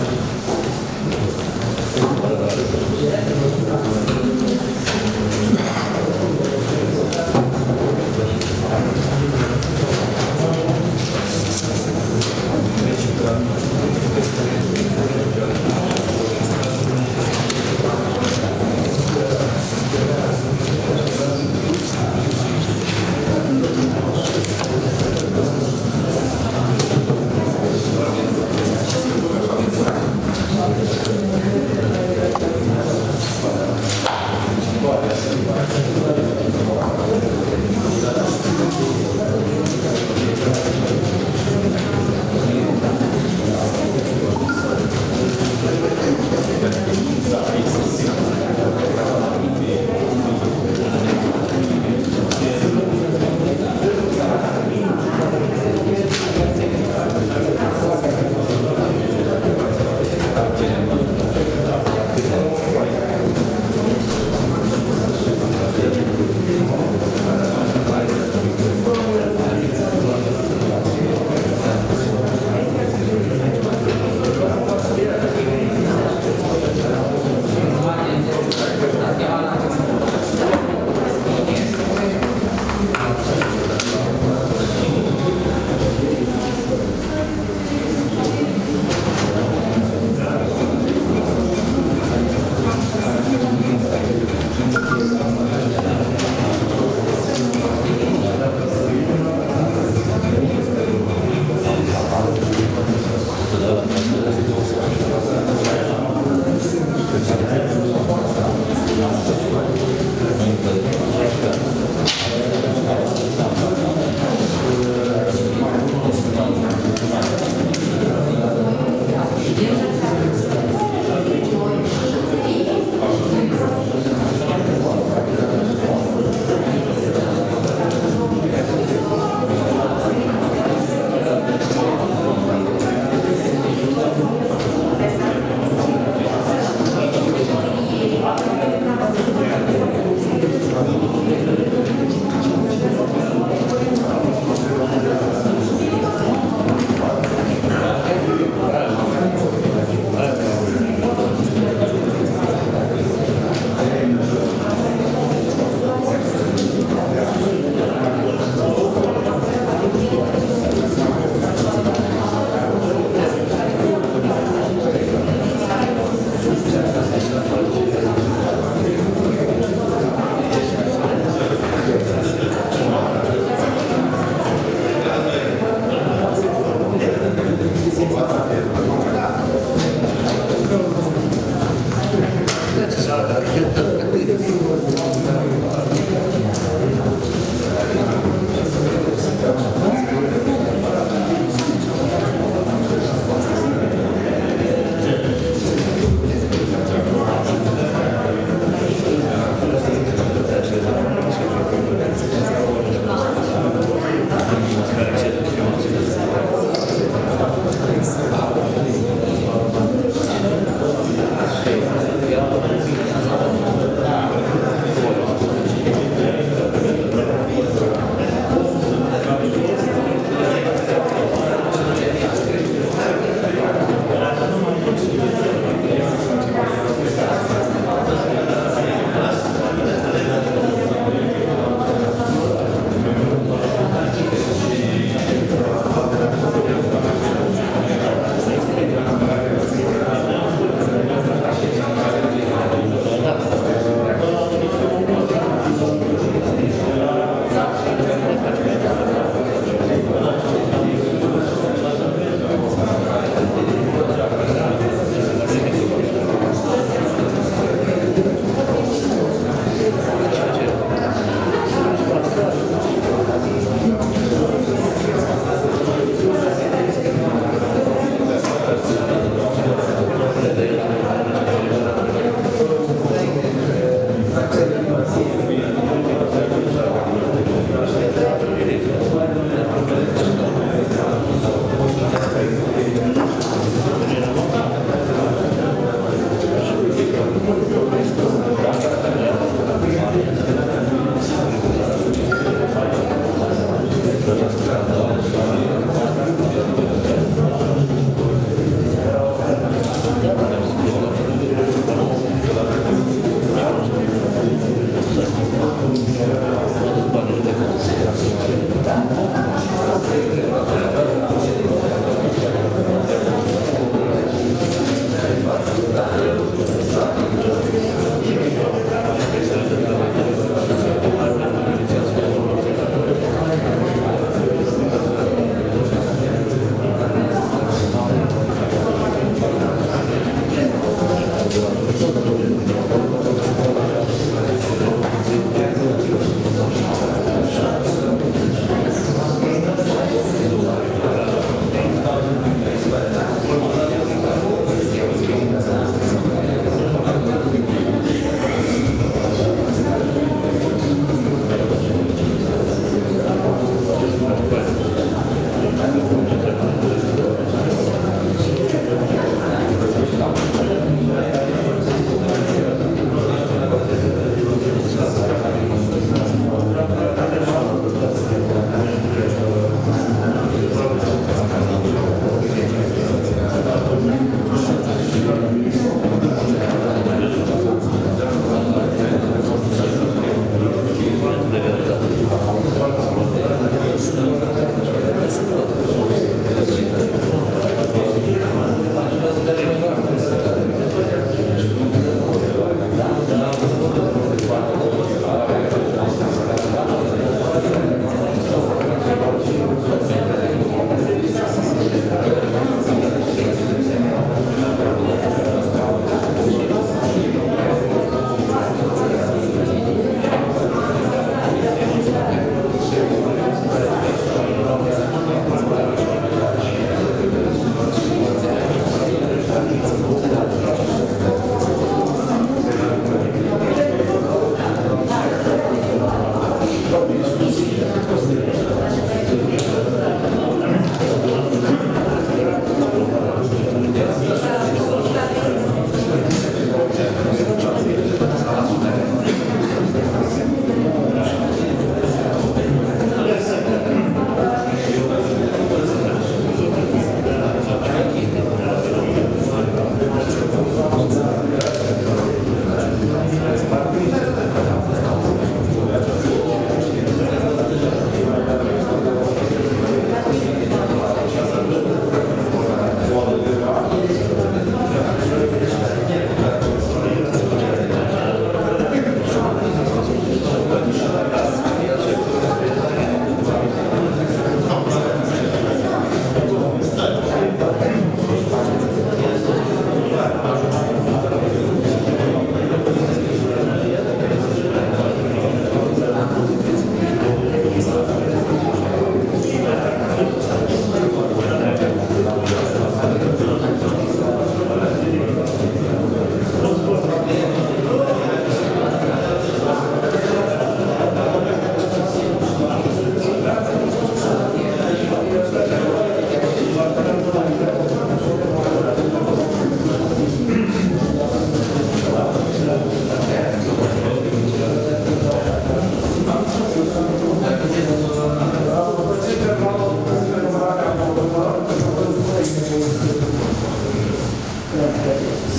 Thank you.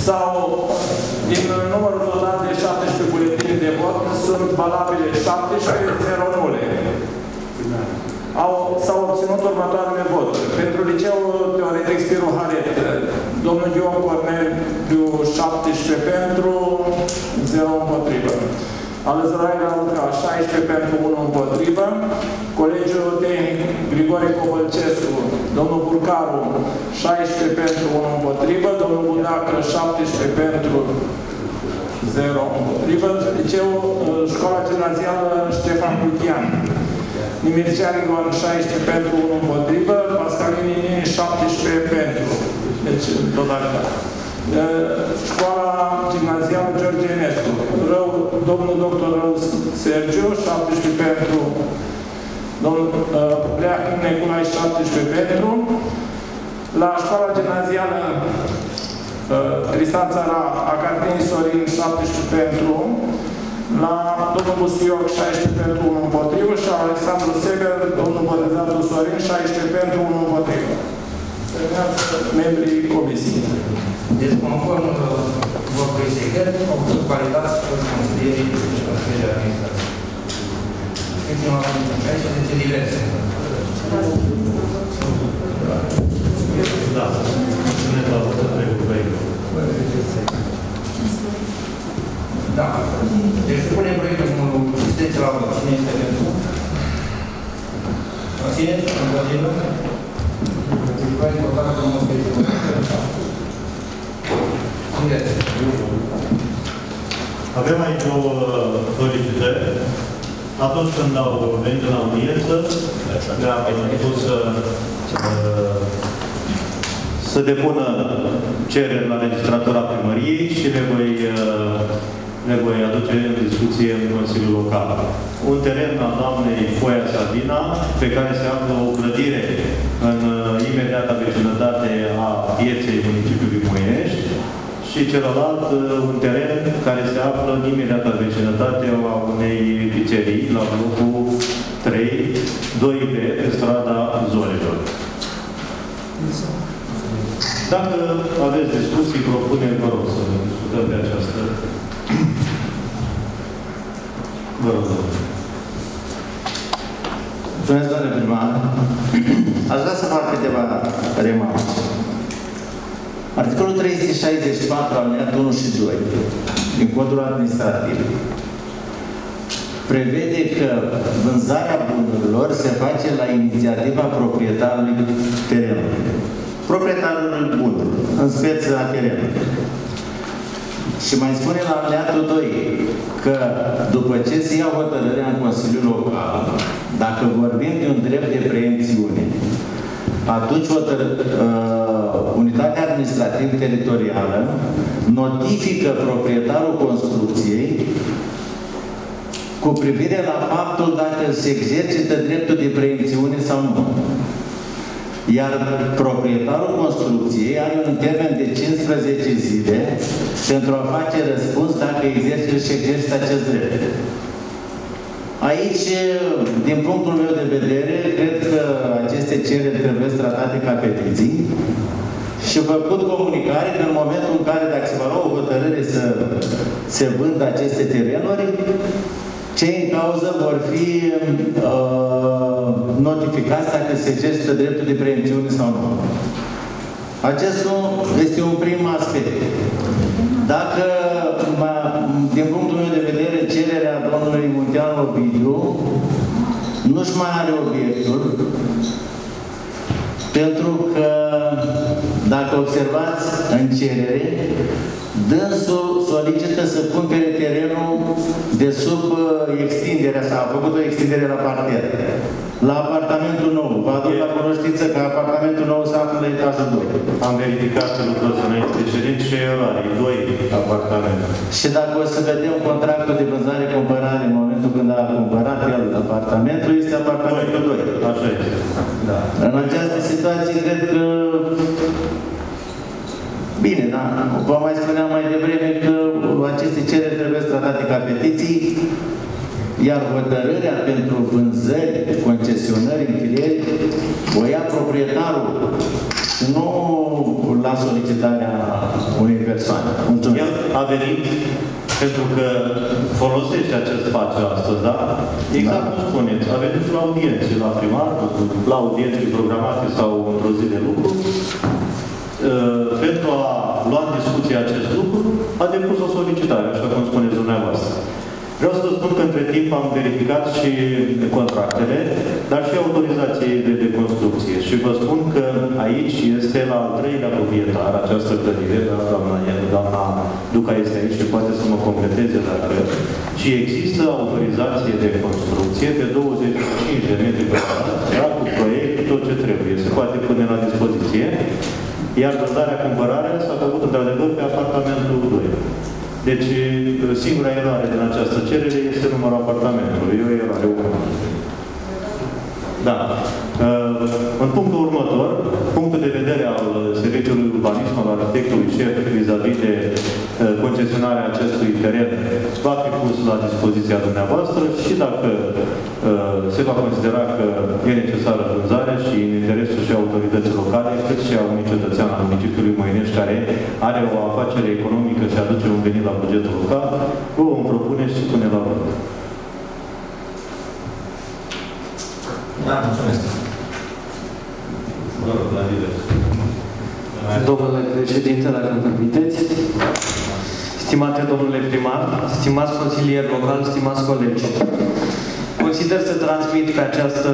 sau din numărul total de șaptesprezece buletine de vot sunt valabile șaptesprezece, zero nule. Au, s-au obținut următoarele voturi. Pentru Liceul Teoretic Spiru Haret, domnul Gheon Corneliu șaptesprezece pentru, zero împotrivă. Alăzărai Raluca șaisprezece pentru, unu împotrivă. Colegiul Tehnic Grigore Cobălcescu, domnul Burcaru șaisprezece pentru, unu împotrivă. Domnul Budacă șaptesprezece pentru, zero împotrivă. Liceul Școala Gimnazială Ștefan Cuchian, Nimircea Rigon șaisprezece pentru, unu împotrivă. Pascalini Nini șaptesprezece pentru. Deci, totalitate. Școala Gimnazială George Enescu, Rău, domnul doctor Rău Sergiu, șaptesprezece pentru, domnul uh, Leac Neculai, șaptesprezece pentru. La Școala Gimnazială uh, Cristian Țara, Academie Sorin, șaptesprezece pentru. La domnul Busioc, șaisprezece pentru, unu împotrivă. Și Alexandru Sever, domnul Botezatu Sorin, șaisprezece pentru, unu împotrivă. Membrii comisiei. Deci, conform votului secret, au fost validați toți consilierii și consilierii de administrație. Ultima paisprezece diverse. Da, ne va vota trei cu trei. Da. Deci, supunem proiectul numărul cincisprezece la vot. Cine este pentru? Abțineți? Împotrivă? Împotrivă, votarea cu nouăsprezece. Avem aici o solicitare. Atunci când au venit la audiență, le-am spus să, să depună cereri la registratura primăriei și le voi, le voi aduce în discuție în Consiliul Local. Un teren al doamnei Foia Sabina, pe care se află o clădire în imediata vecinătate a pieței municipiului Moiești, și celălalt un teren care se află în imediata vecinătate a unei pizzerii, la blocul trei, doi B, pe strada Zorelor. Dacă aveți discuții, propuneri, vă rog să discutăm pe această. Vă rog. Mulțumesc, doamne primar. Aș vrea să fac câteva remarci. Articolul trei sute șaizeci și patru, alineatul unu și doi, din Codul Administrativ, prevede că vânzarea bunurilor se face la inițiativa proprietarului terenului. Proprietarul bunului, în speță a terenului. Și mai spune la alineatul doi că după ce se ia hotărârea în Consiliul Local, dacă vorbim de un drept de preemțiune, atunci hotărâ, uh, unitatea administrativ-teritorială notifică proprietarul construcției cu privire la faptul dacă se exercită dreptul de preemțiune sau nu. Iar proprietarul construcției are un termen de cincisprezece zile pentru a face răspuns dacă exercită și exercită acest drept. Aici, din punctul meu de vedere, cred că aceste cereri trebuie tratate ca petiții și făcut comunicare că în momentul în care, dacă se va lua o hotărâre să se vândă aceste terenuri, cei în cauză vor fi uh, notificați dacă se exercită dreptul de preemțiune sau nu. Acesta este un prim aspect. Dacă, din punctul meu de vedere, cererea domnului Munteanu Ovidiu nu-și mai are obiectul, pentru că, dacă observați în cerere, dânsul solicită să cumpere terenul de sub extinderea sa. A făcut o extindere la parter. La apartamentul nou. Vă aduc la cunoștință că apartamentul nou se află la etajul doi. Am verificat că lucrul înainte de ședință și eroare. doi apartamente. Și dacă o să vedem contractul de vânzare-cumpărare în momentul când a cumpărat el apartamentul, este apartamentul doi. Așa este. Da. În această situație, cred că bine, dar vă mai spuneam mai devreme că aceste cereri trebuie tratate ca petiții, iar hotărârea pentru vânzări, concesionări, închirieri, o ia proprietarul, nu la solicitarea unei persoane. persoane. Mulțumesc. El a venit pentru că folosește acest spațiu astăzi, da? Exact cum spuneți, a venit la audiențe, la primar, la audiențe programate sau într-o zi de lucru. Pentru a lua în discuție acest lucru, a depus o solicitare, așa cum spuneți dumneavoastră. Vreau să vă spun că între timp am verificat și contractele, dar și autorizațiile de construcție. Și vă spun că aici este la al treilea proprietar, această clădire, doamna, doamna Duca este aici și poate să mă completeze dacă... Și există autorizație de construcție pe douăzeci și cinci de metri pătrați, cu proiect, tot ce trebuie. Se poate pune la dispoziție. Iar vânzarea, cumpărarea s-a făcut într-adevăr pe apartamentul doi. Deci, singura eroare din această cerere este numărul apartamentului. E o eroare umană. Da. În punctul următor, punctul de vedere al Serviciului Urbanism, al arhitectului șef vis-a-vis de concesionarea acestui teren va fi pus la dispoziția dumneavoastră și dacă se va considera că e necesară vânzarea și în interesul și autorității locale, cât și a unui cetățean al municipiului Moinești care are o afacere economică și aduce un venit la bugetul local, vă vom propune și pune la vot. Da, mulțumesc. Domnule președinte, dacă îmi permiteți, stimate domnule primar, stimați consilieri locali, stimați colegi, consider să transmit pe această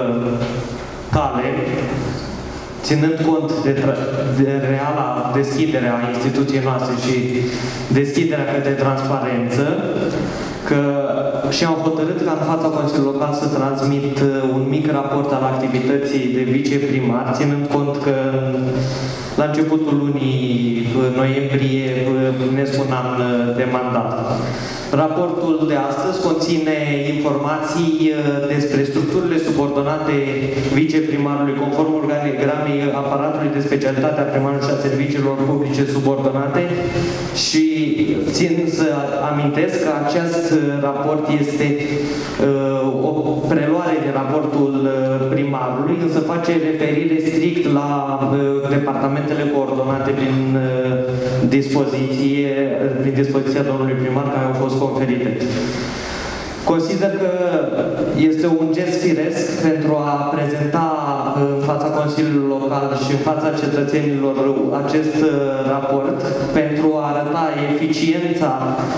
cale, ținând cont de, de reala deschidere a instituției noastre și deschiderea către transparență, că și am hotărât ca în fața Consiliului Local să transmit un mic raport al activității de viceprimar, ținând cont că la începutul lunii noiembrie împlinesc un an de mandat. Raportul de astăzi conține informații despre structurile subordonate viceprimarului conform organigramei aparatului de specialitate a primarului și a serviciilor publice subordonate și țin să amintesc că acest raport este uh, o preluare de raportul primarului, însă face referire strict la uh, departamentele coordonate prin uh, dispoziție, prin dispoziția domnului primar care au fost conferite. Consider că este un gest firesc pentru a prezenta în fața Consiliului Local și în fața cetățenilor acest raport, pentru a arăta eficiența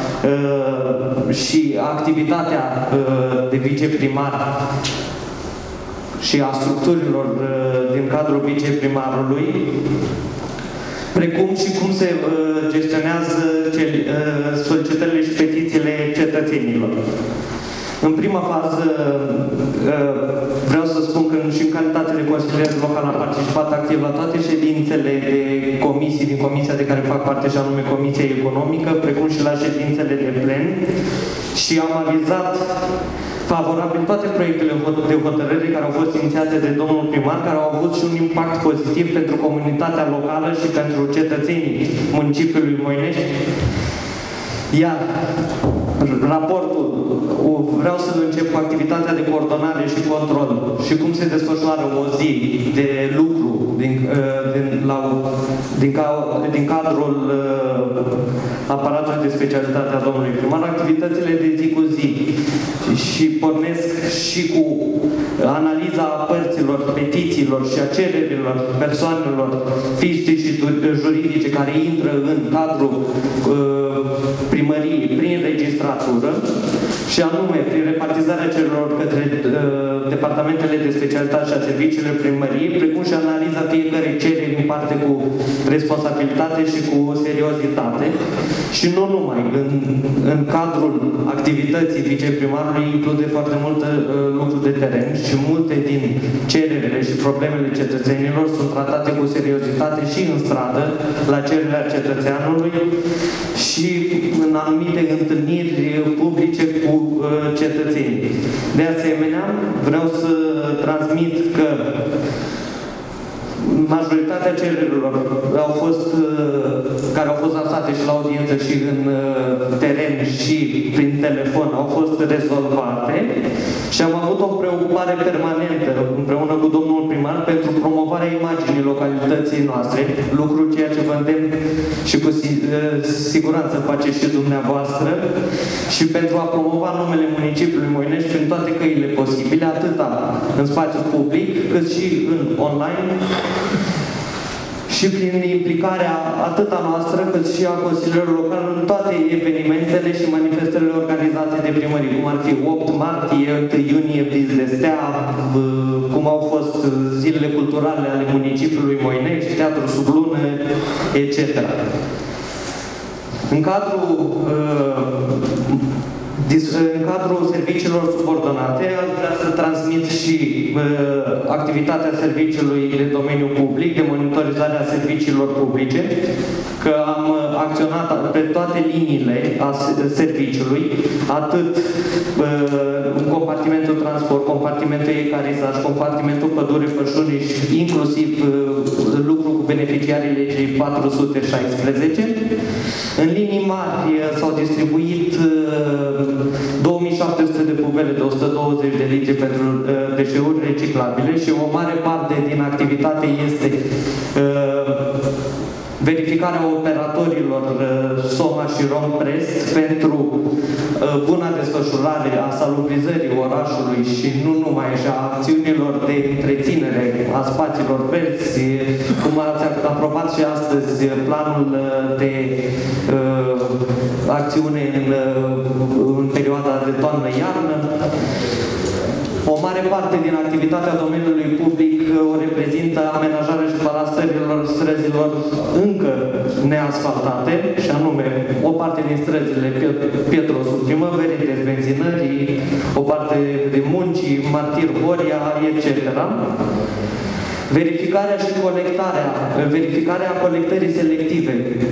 uh, și activitatea uh, de viceprimar și a structurilor uh, din cadrul viceprimarului, precum și cum se uh, gestionează cel, uh, solicitările și petițiile cetățenilor. În prima fază, uh, vreau să spun că și în calitate de consilier local am participat activ la toate ședințele de comisii, din comisia de care fac parte și anume Comisia Economică, precum și la ședințele de plen și am avizat favorabil toate proiectele de hotărâre care au fost inițiate de domnul primar, care au avut și un impact pozitiv pentru comunitatea locală și pentru cetățenii municipiului Moinești. Iar raportul, vreau să încep cu activitatea de coordonare și control și cum se desfășoară o zi de lucru din, din, la, din, din cadrul aparatului de specialitate a domnului primar, activitățile de zi cu zi și pornesc și cu analiza părților, petițiilor și a cererilor persoanelor fizice și juridice care intră în cadrul primăriei prin registratură și anume prin repartizarea celor către uh, departamentele de specialitate și a serviciilor primăriei, precum și analiza fiecărei cereri în parte cu responsabilitate și cu seriozitate. Și nu numai, în, în cadrul activității viceprimarului include foarte multe uh, lucruri de teren și multe din cererile și problemele cetățenilor sunt tratate cu seriozitate și în stradă, la cererea cetățeanului și în anumite întâlniri publice cu uh, cetățenii. De asemenea, vreau să transmit că majoritatea cererilor au fost, uh, care au fost lansate și la audiență și în uh, teren și prin telefon au fost rezolvate și am avut o preocupare permanentă împreună cu domnul primar primar pentru promovarea imaginii localității noastre, lucru ceea ce vă îndemn și cu siguranță faceți și dumneavoastră, și pentru a promova numele municipiului Moinești prin toate căile posibile, atâta în spațiu public, cât și în online, și prin implicarea atât a noastră, cât și a Consiliului Local în toate evenimentele și manifestările organizate de primărie, cum ar fi opt martie, unu iunie, Vis de Stea, cum au fost zilele culturale ale municipiului Moinești, Teatru sub lună, et cetera. În cadrul În cadrul serviciilor subordonate, aș vrea să transmit și uh, activitatea serviciului de domeniu public, de monitorizare a serviciilor publice, că am acționat pe toate liniile a serviciului, atât uh, în compartimentul transport, compartimentul ecarizaj, compartimentul pădure pășuni și inclusiv uh, lucru cu beneficiarii legii patru sute șaisprezece. În linii mari s-au distribuit uh, două mii șapte sute de pubele de o sută douăzeci de litri pentru uh, deșeuri reciclabile și o mare parte din activitate este uh, verificarea operatorilor uh, SOMA și Romprest pentru uh, buna desfășurare a salubrizării orașului și nu numai, și a acțiunilor de întreținere a spațiilor verzi, cum ați aprobat și astăzi planul de uh, acțiune în, în perioada de toamnă-iarnă. O mare parte din activitatea domeniului public o reprezintă amenajarea și balanțărilor străzilor încă neasfaltate, și anume o parte din străzile Pietro sub Primăverii, de benzinării, o parte de Muncii, Martir Horia, et cetera. Verificarea și colectarea, verificarea colectării selective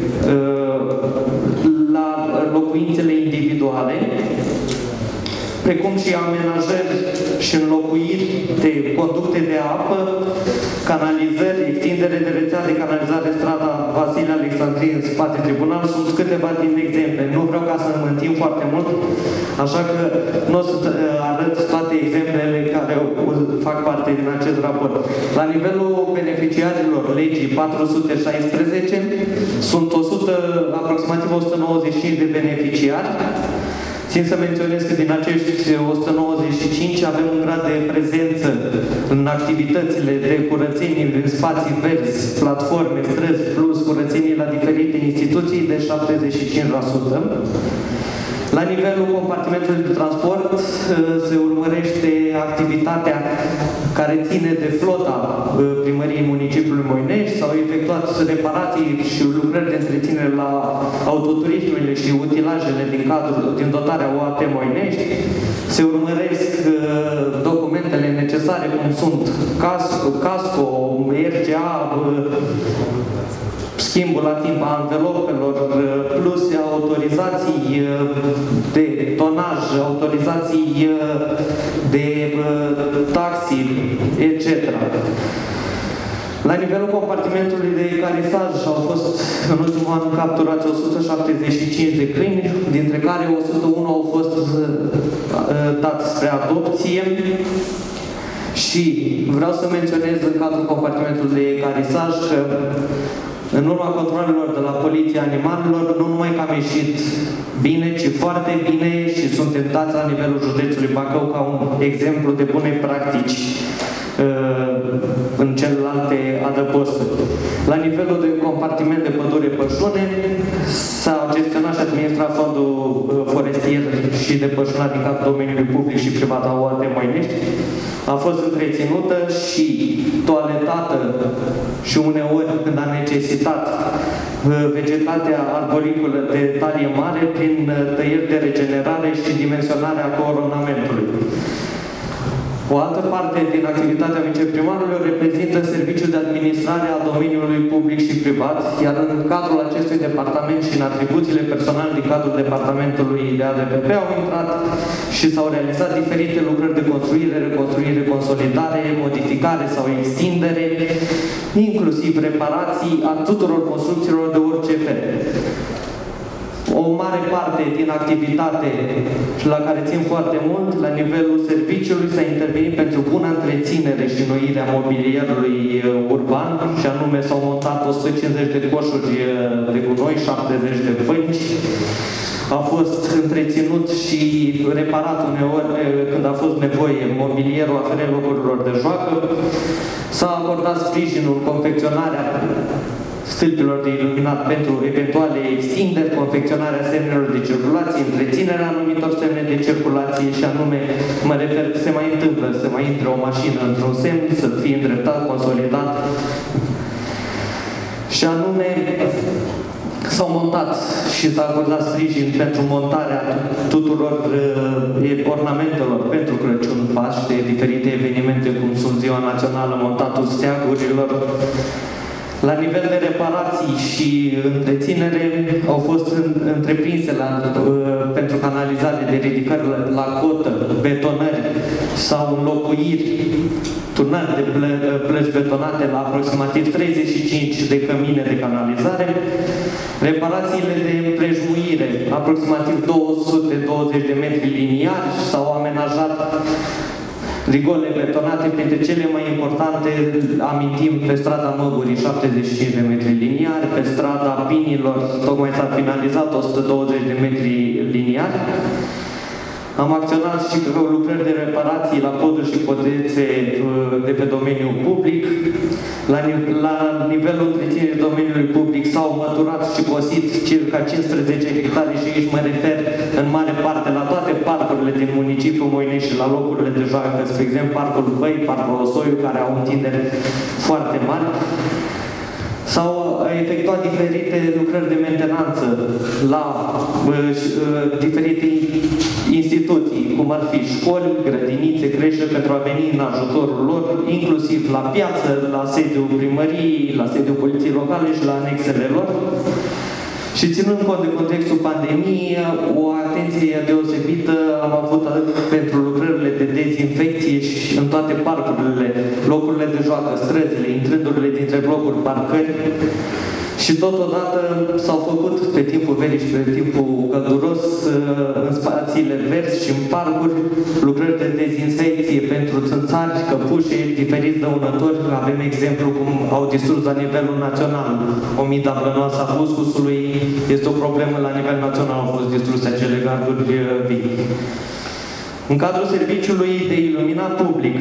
la locuințele individuale, precum și amenajări și înlocuiri de conducte de apă, canalizări, extindere de rețea de canalizare strada Vasile Alexandrie în spate tribunal, sunt câteva din exemple. Nu vreau ca să mă întind foarte mult, așa că nu o să arăt toate exemplele care fac parte din acest raport. La nivelul beneficiarilor legii patru sute șaisprezece sunt o sută, aproximativ o sută nouăzeci și cinci de beneficiari. Țin să menționez că din acești o sută nouăzeci și cinci avem un grad de prezență în activitățile de curățenie în spații verzi, platforme, străzi, plus curățenie la diferite instituții de șaptezeci și cinci la sută. La nivelul compartimentului de transport se urmărește activitatea care ține de flota primăriei municipiului Moinești. S-au efectuat reparații și lucrări de întreținere la autoturismele și utilajele din cadrul, din dotarea O A T Moinești. Se urmăresc documentele necesare, cum sunt casco, casco R G A, schimbul la timp a anvelopelor, plus autorizații de tonaj, autorizații de taxi, et cetera. La nivelul compartimentului de ecarisaj au fost în ultimul an capturați o sută șaptezeci și cinci de câini, dintre care o sută unu au fost dați spre adopție. Și vreau să menționez în cadrul compartimentului de ecarisaj că în urma controlelor de la Poliția Animalelor, nu numai că am ieșit bine, ci foarte bine și suntem dați la nivelul județului Bacău ca un exemplu de bune practici în celelalte adăposturi. La nivelul de compartiment de pădure pășune s-a gestionat și administrat fondul forestier și de pășunat din cadrul domeniului public și privat a O A T Moinești. A fost întreținută și toaletată și uneori când a necesitat vegetația arboricolă de talie mare prin tăieri de regenerare și dimensionarea coronamentului. O altă parte din activitatea viceprimarului reprezintă serviciul de administrare a domeniului public și privat, iar în cadrul acestui departament și în atribuțiile personale din cadrul departamentului de A D P P au intrat și s-au realizat diferite lucrări de construire, reconstruire, consolidare, modificare sau extindere, inclusiv reparații a tuturor construcțiilor de orice fel. O mare parte din activitate și la care țin foarte mult, la nivelul serviciului s-a intervenit pentru buna întreținere și înnoirea mobilierului urban, și anume s-au montat o sută cincizeci de coșuri de gunoi, șaptezeci de bănci. A fost întreținut și reparat uneori, când a fost nevoie, mobilierul aferent locurilor de joacă. S-a acordat sprijinul confecționarea stâlpilor de iluminat pentru eventuale extinderi, confecționarea semnelor de circulație, întreținerea anumitor semne de circulație, și anume, mă refer, se mai întâmplă să mai intre o mașină într-un semn, să fie îndreptat, consolidat, și anume s-au montat și s-a acordat sprijin pentru montarea tuturor uh, ornamentelor pentru Crăciun, Paște, diferite evenimente, cum sunt Ziua Națională, montatul steagurilor. La nivel de reparații și întreținere au fost întreprinse la, uh, pentru canalizare de ridicări la, la cotă, betonări sau înlocuiri, turnări de plăci betonate la aproximativ treizeci și cinci de cămine de canalizare, reparațiile de împrejmuire, aproximativ două sute douăzeci de metri liniari, s-au amenajat rigole betonate, printre cele mai importante amintim pe strada Măgurii șaptezeci și cinci de metri liniari, pe strada Pinilor tocmai s-a finalizat o sută douăzeci de metri liniari. Am acționat și pe lucrări de reparații la poduri și podețe de pe domeniul public. La, la nivelul întreținerii domeniului public s-au măturat și cosit circa cincisprezece hectare și aici mă refer în mare parte la toate parcurile din municipiul Moinești și la locurile de joacă, spre exemplu Parcul Băi, Parcul Osoiu, care au întinderi foarte mari. S-au efectuat diferite lucrări de mentenanță la uh, uh, diferite instituții, cum ar fi școli, grădinițe, creșe, pentru a veni în ajutorul lor, inclusiv la piață, la sediul primăriei, la sediul poliției locale și la anexele lor. Și ținând cont de contextul pandemiei, o atenție deosebită am avut pentru lucrările de dezinfecție și în toate parcurile, locurile de joacă, străzile, intrândurile dintre blocuri, parcări. Și totodată s-au făcut pe timpul verii și pe timpul călduros în spațiile verzi și în parcuri lucrări de dezinfecție pentru țânțari, căpușe, diferiți dăunători. Avem exemplu cum au distrus la nivelul național omida blănoasă a Buscusului. Este o problemă la nivel național, au fost distruse acele garduri vii. În cadrul serviciului de iluminat public,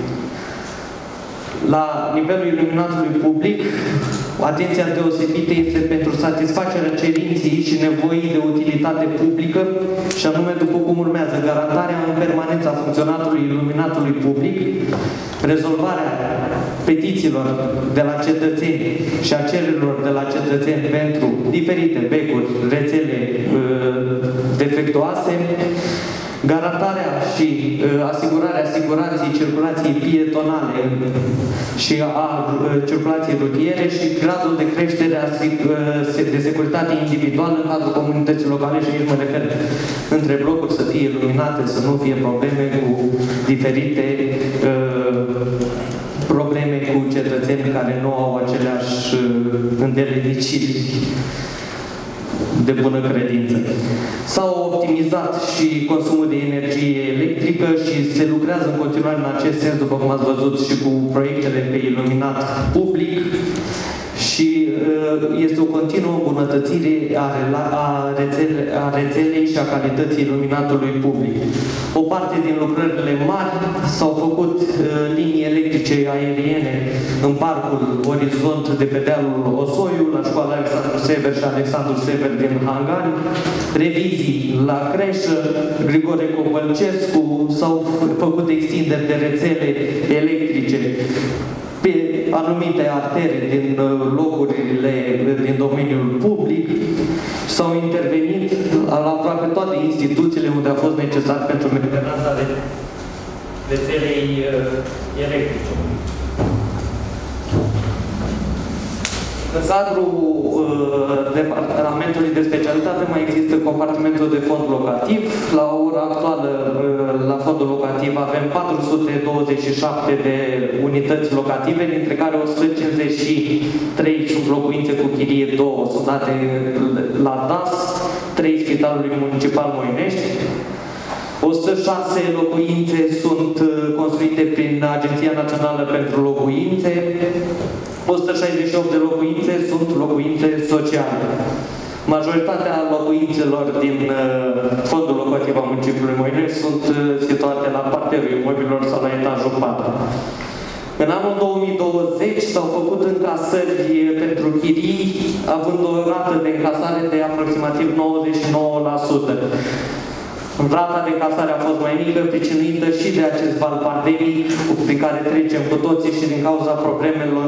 la nivelul iluminatului public, atenția deosebită este pentru satisfacerea cerinței și nevoii de utilitate publică, și anume după cum urmează: garantarea în permanență a funcționatului iluminatului public, rezolvarea petițiilor de la cetățeni și a cererilor de la cetățeni pentru diferite becuri, rețele uh, defectuoase, garantarea și uh, asigurarea siguranței circulației pietonale și a uh, circulației rutiere și gradul de creștere a, uh, de securitate individuală în cadrul comunității locale, și aici mă refer între blocuri să fie iluminate, să nu fie probleme cu diferite uh, probleme cu cetățeni care nu au aceleași uh, îndeletniciri de bună credință. S-au optimizat și consumul de energie electrică și se lucrează în continuare în acest sens, după cum ați văzut, și cu proiectele pe iluminat public, și este o continuă îmbunătățire a, a, rețele, a rețelei și a calității iluminatului public. O parte din lucrările mari s-au făcut uh, linii electrice aeriene în parcul Orizont de pe dealul Osoiu, la școala Alexandru Sever și Alexandru Sever din Hangari, revizii la creșă Grigore Copălcescu, s-au făcut extinderi de rețele electrice pe anumite artere din locurile din domeniul public. S-au intervenit la aproape toate instituțiile unde a fost necesar pentru mentenanța rețelei electrice. În cadrul uh, departamentului de specialitate mai există compartimentul de fond locativ. La ora actuală, uh, la fondul locativ, avem patru sute douăzeci și șapte de unități locative, dintre care o sută cincizeci și trei sunt locuințe cu chirie, două sunt date la D A S, trei Spitalului Municipal Moinești. o sută șase locuințe sunt construite prin Agenția Națională pentru Locuințe, o sută șaizeci și opt de locuințe sunt locuințe sociale. Majoritatea locuințelor din fondul locativ al municipiului Moinești sunt situate la parterul imobililor sau la etajul patru. În anul două mii douăzeci s-au făcut încasări pentru chirii, având o rată de încasare de aproximativ nouăzeci și nouă la sută. Rata de încasare a fost mai mică, pricinuită și de acest val pandemic prin care trecem cu toții și din cauza problemelor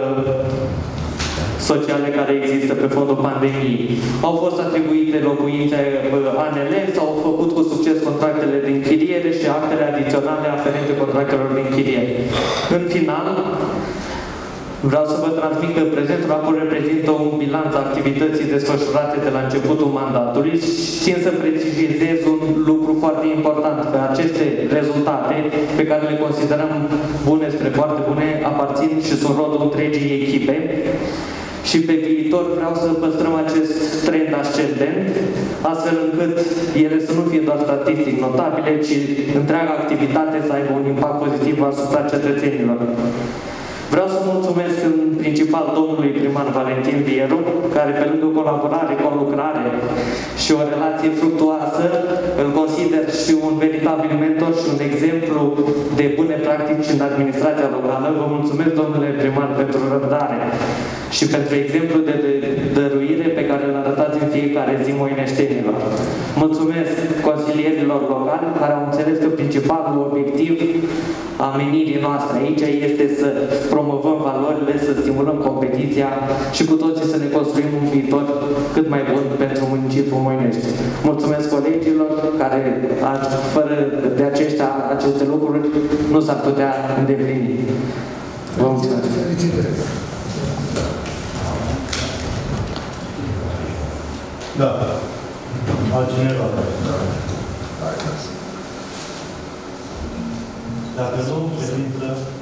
sociale care există pe fondul pandemiei. Au fost atribuite locuințe A N L, s-au făcut cu succes contractele de închiriere și actele adiționale aferente contractelor de închiriere. În final, vreau să vă transmit că prezentul raport reprezintă un bilanț activității desfășurate de la începutul mandatului. Țin să precizez un lucru foarte important, că aceste rezultate pe care le considerăm bune spre foarte bune aparțin și sunt rodul întregii echipe. Și pe viitor vreau să păstrăm acest trend ascendent, astfel încât ele să nu fie doar statistic notabile, ci întreaga activitate să aibă un impact pozitiv asupra cetățenilor. Vreau să mulțumesc în principal domnului primar Valentin Vieru, care pe lângă colaborare, conlucrare și o relație fructuoasă, îl consider și un veritabil mentor și un exemplu de bune practici în administrația locală. Vă mulțumesc, domnule primar, pentru răbdare și pentru exemplu de dăruire pe care îl arătați în fiecare zi moineștenilor. Mulțumesc consilierilor locali care au înțeles că principalul obiectiv a menirii noastre aici este să promovăm valorile, să stimulăm competiția și cu toții să ne construim un viitor cât mai bun pentru municipiul Moinești. Mulțumesc colegilor care, fără de aceștia, aceste lucruri, nu s-ar putea îndeplini. Vă mulțumesc! Da. Altcineva? Dacă nu, ședință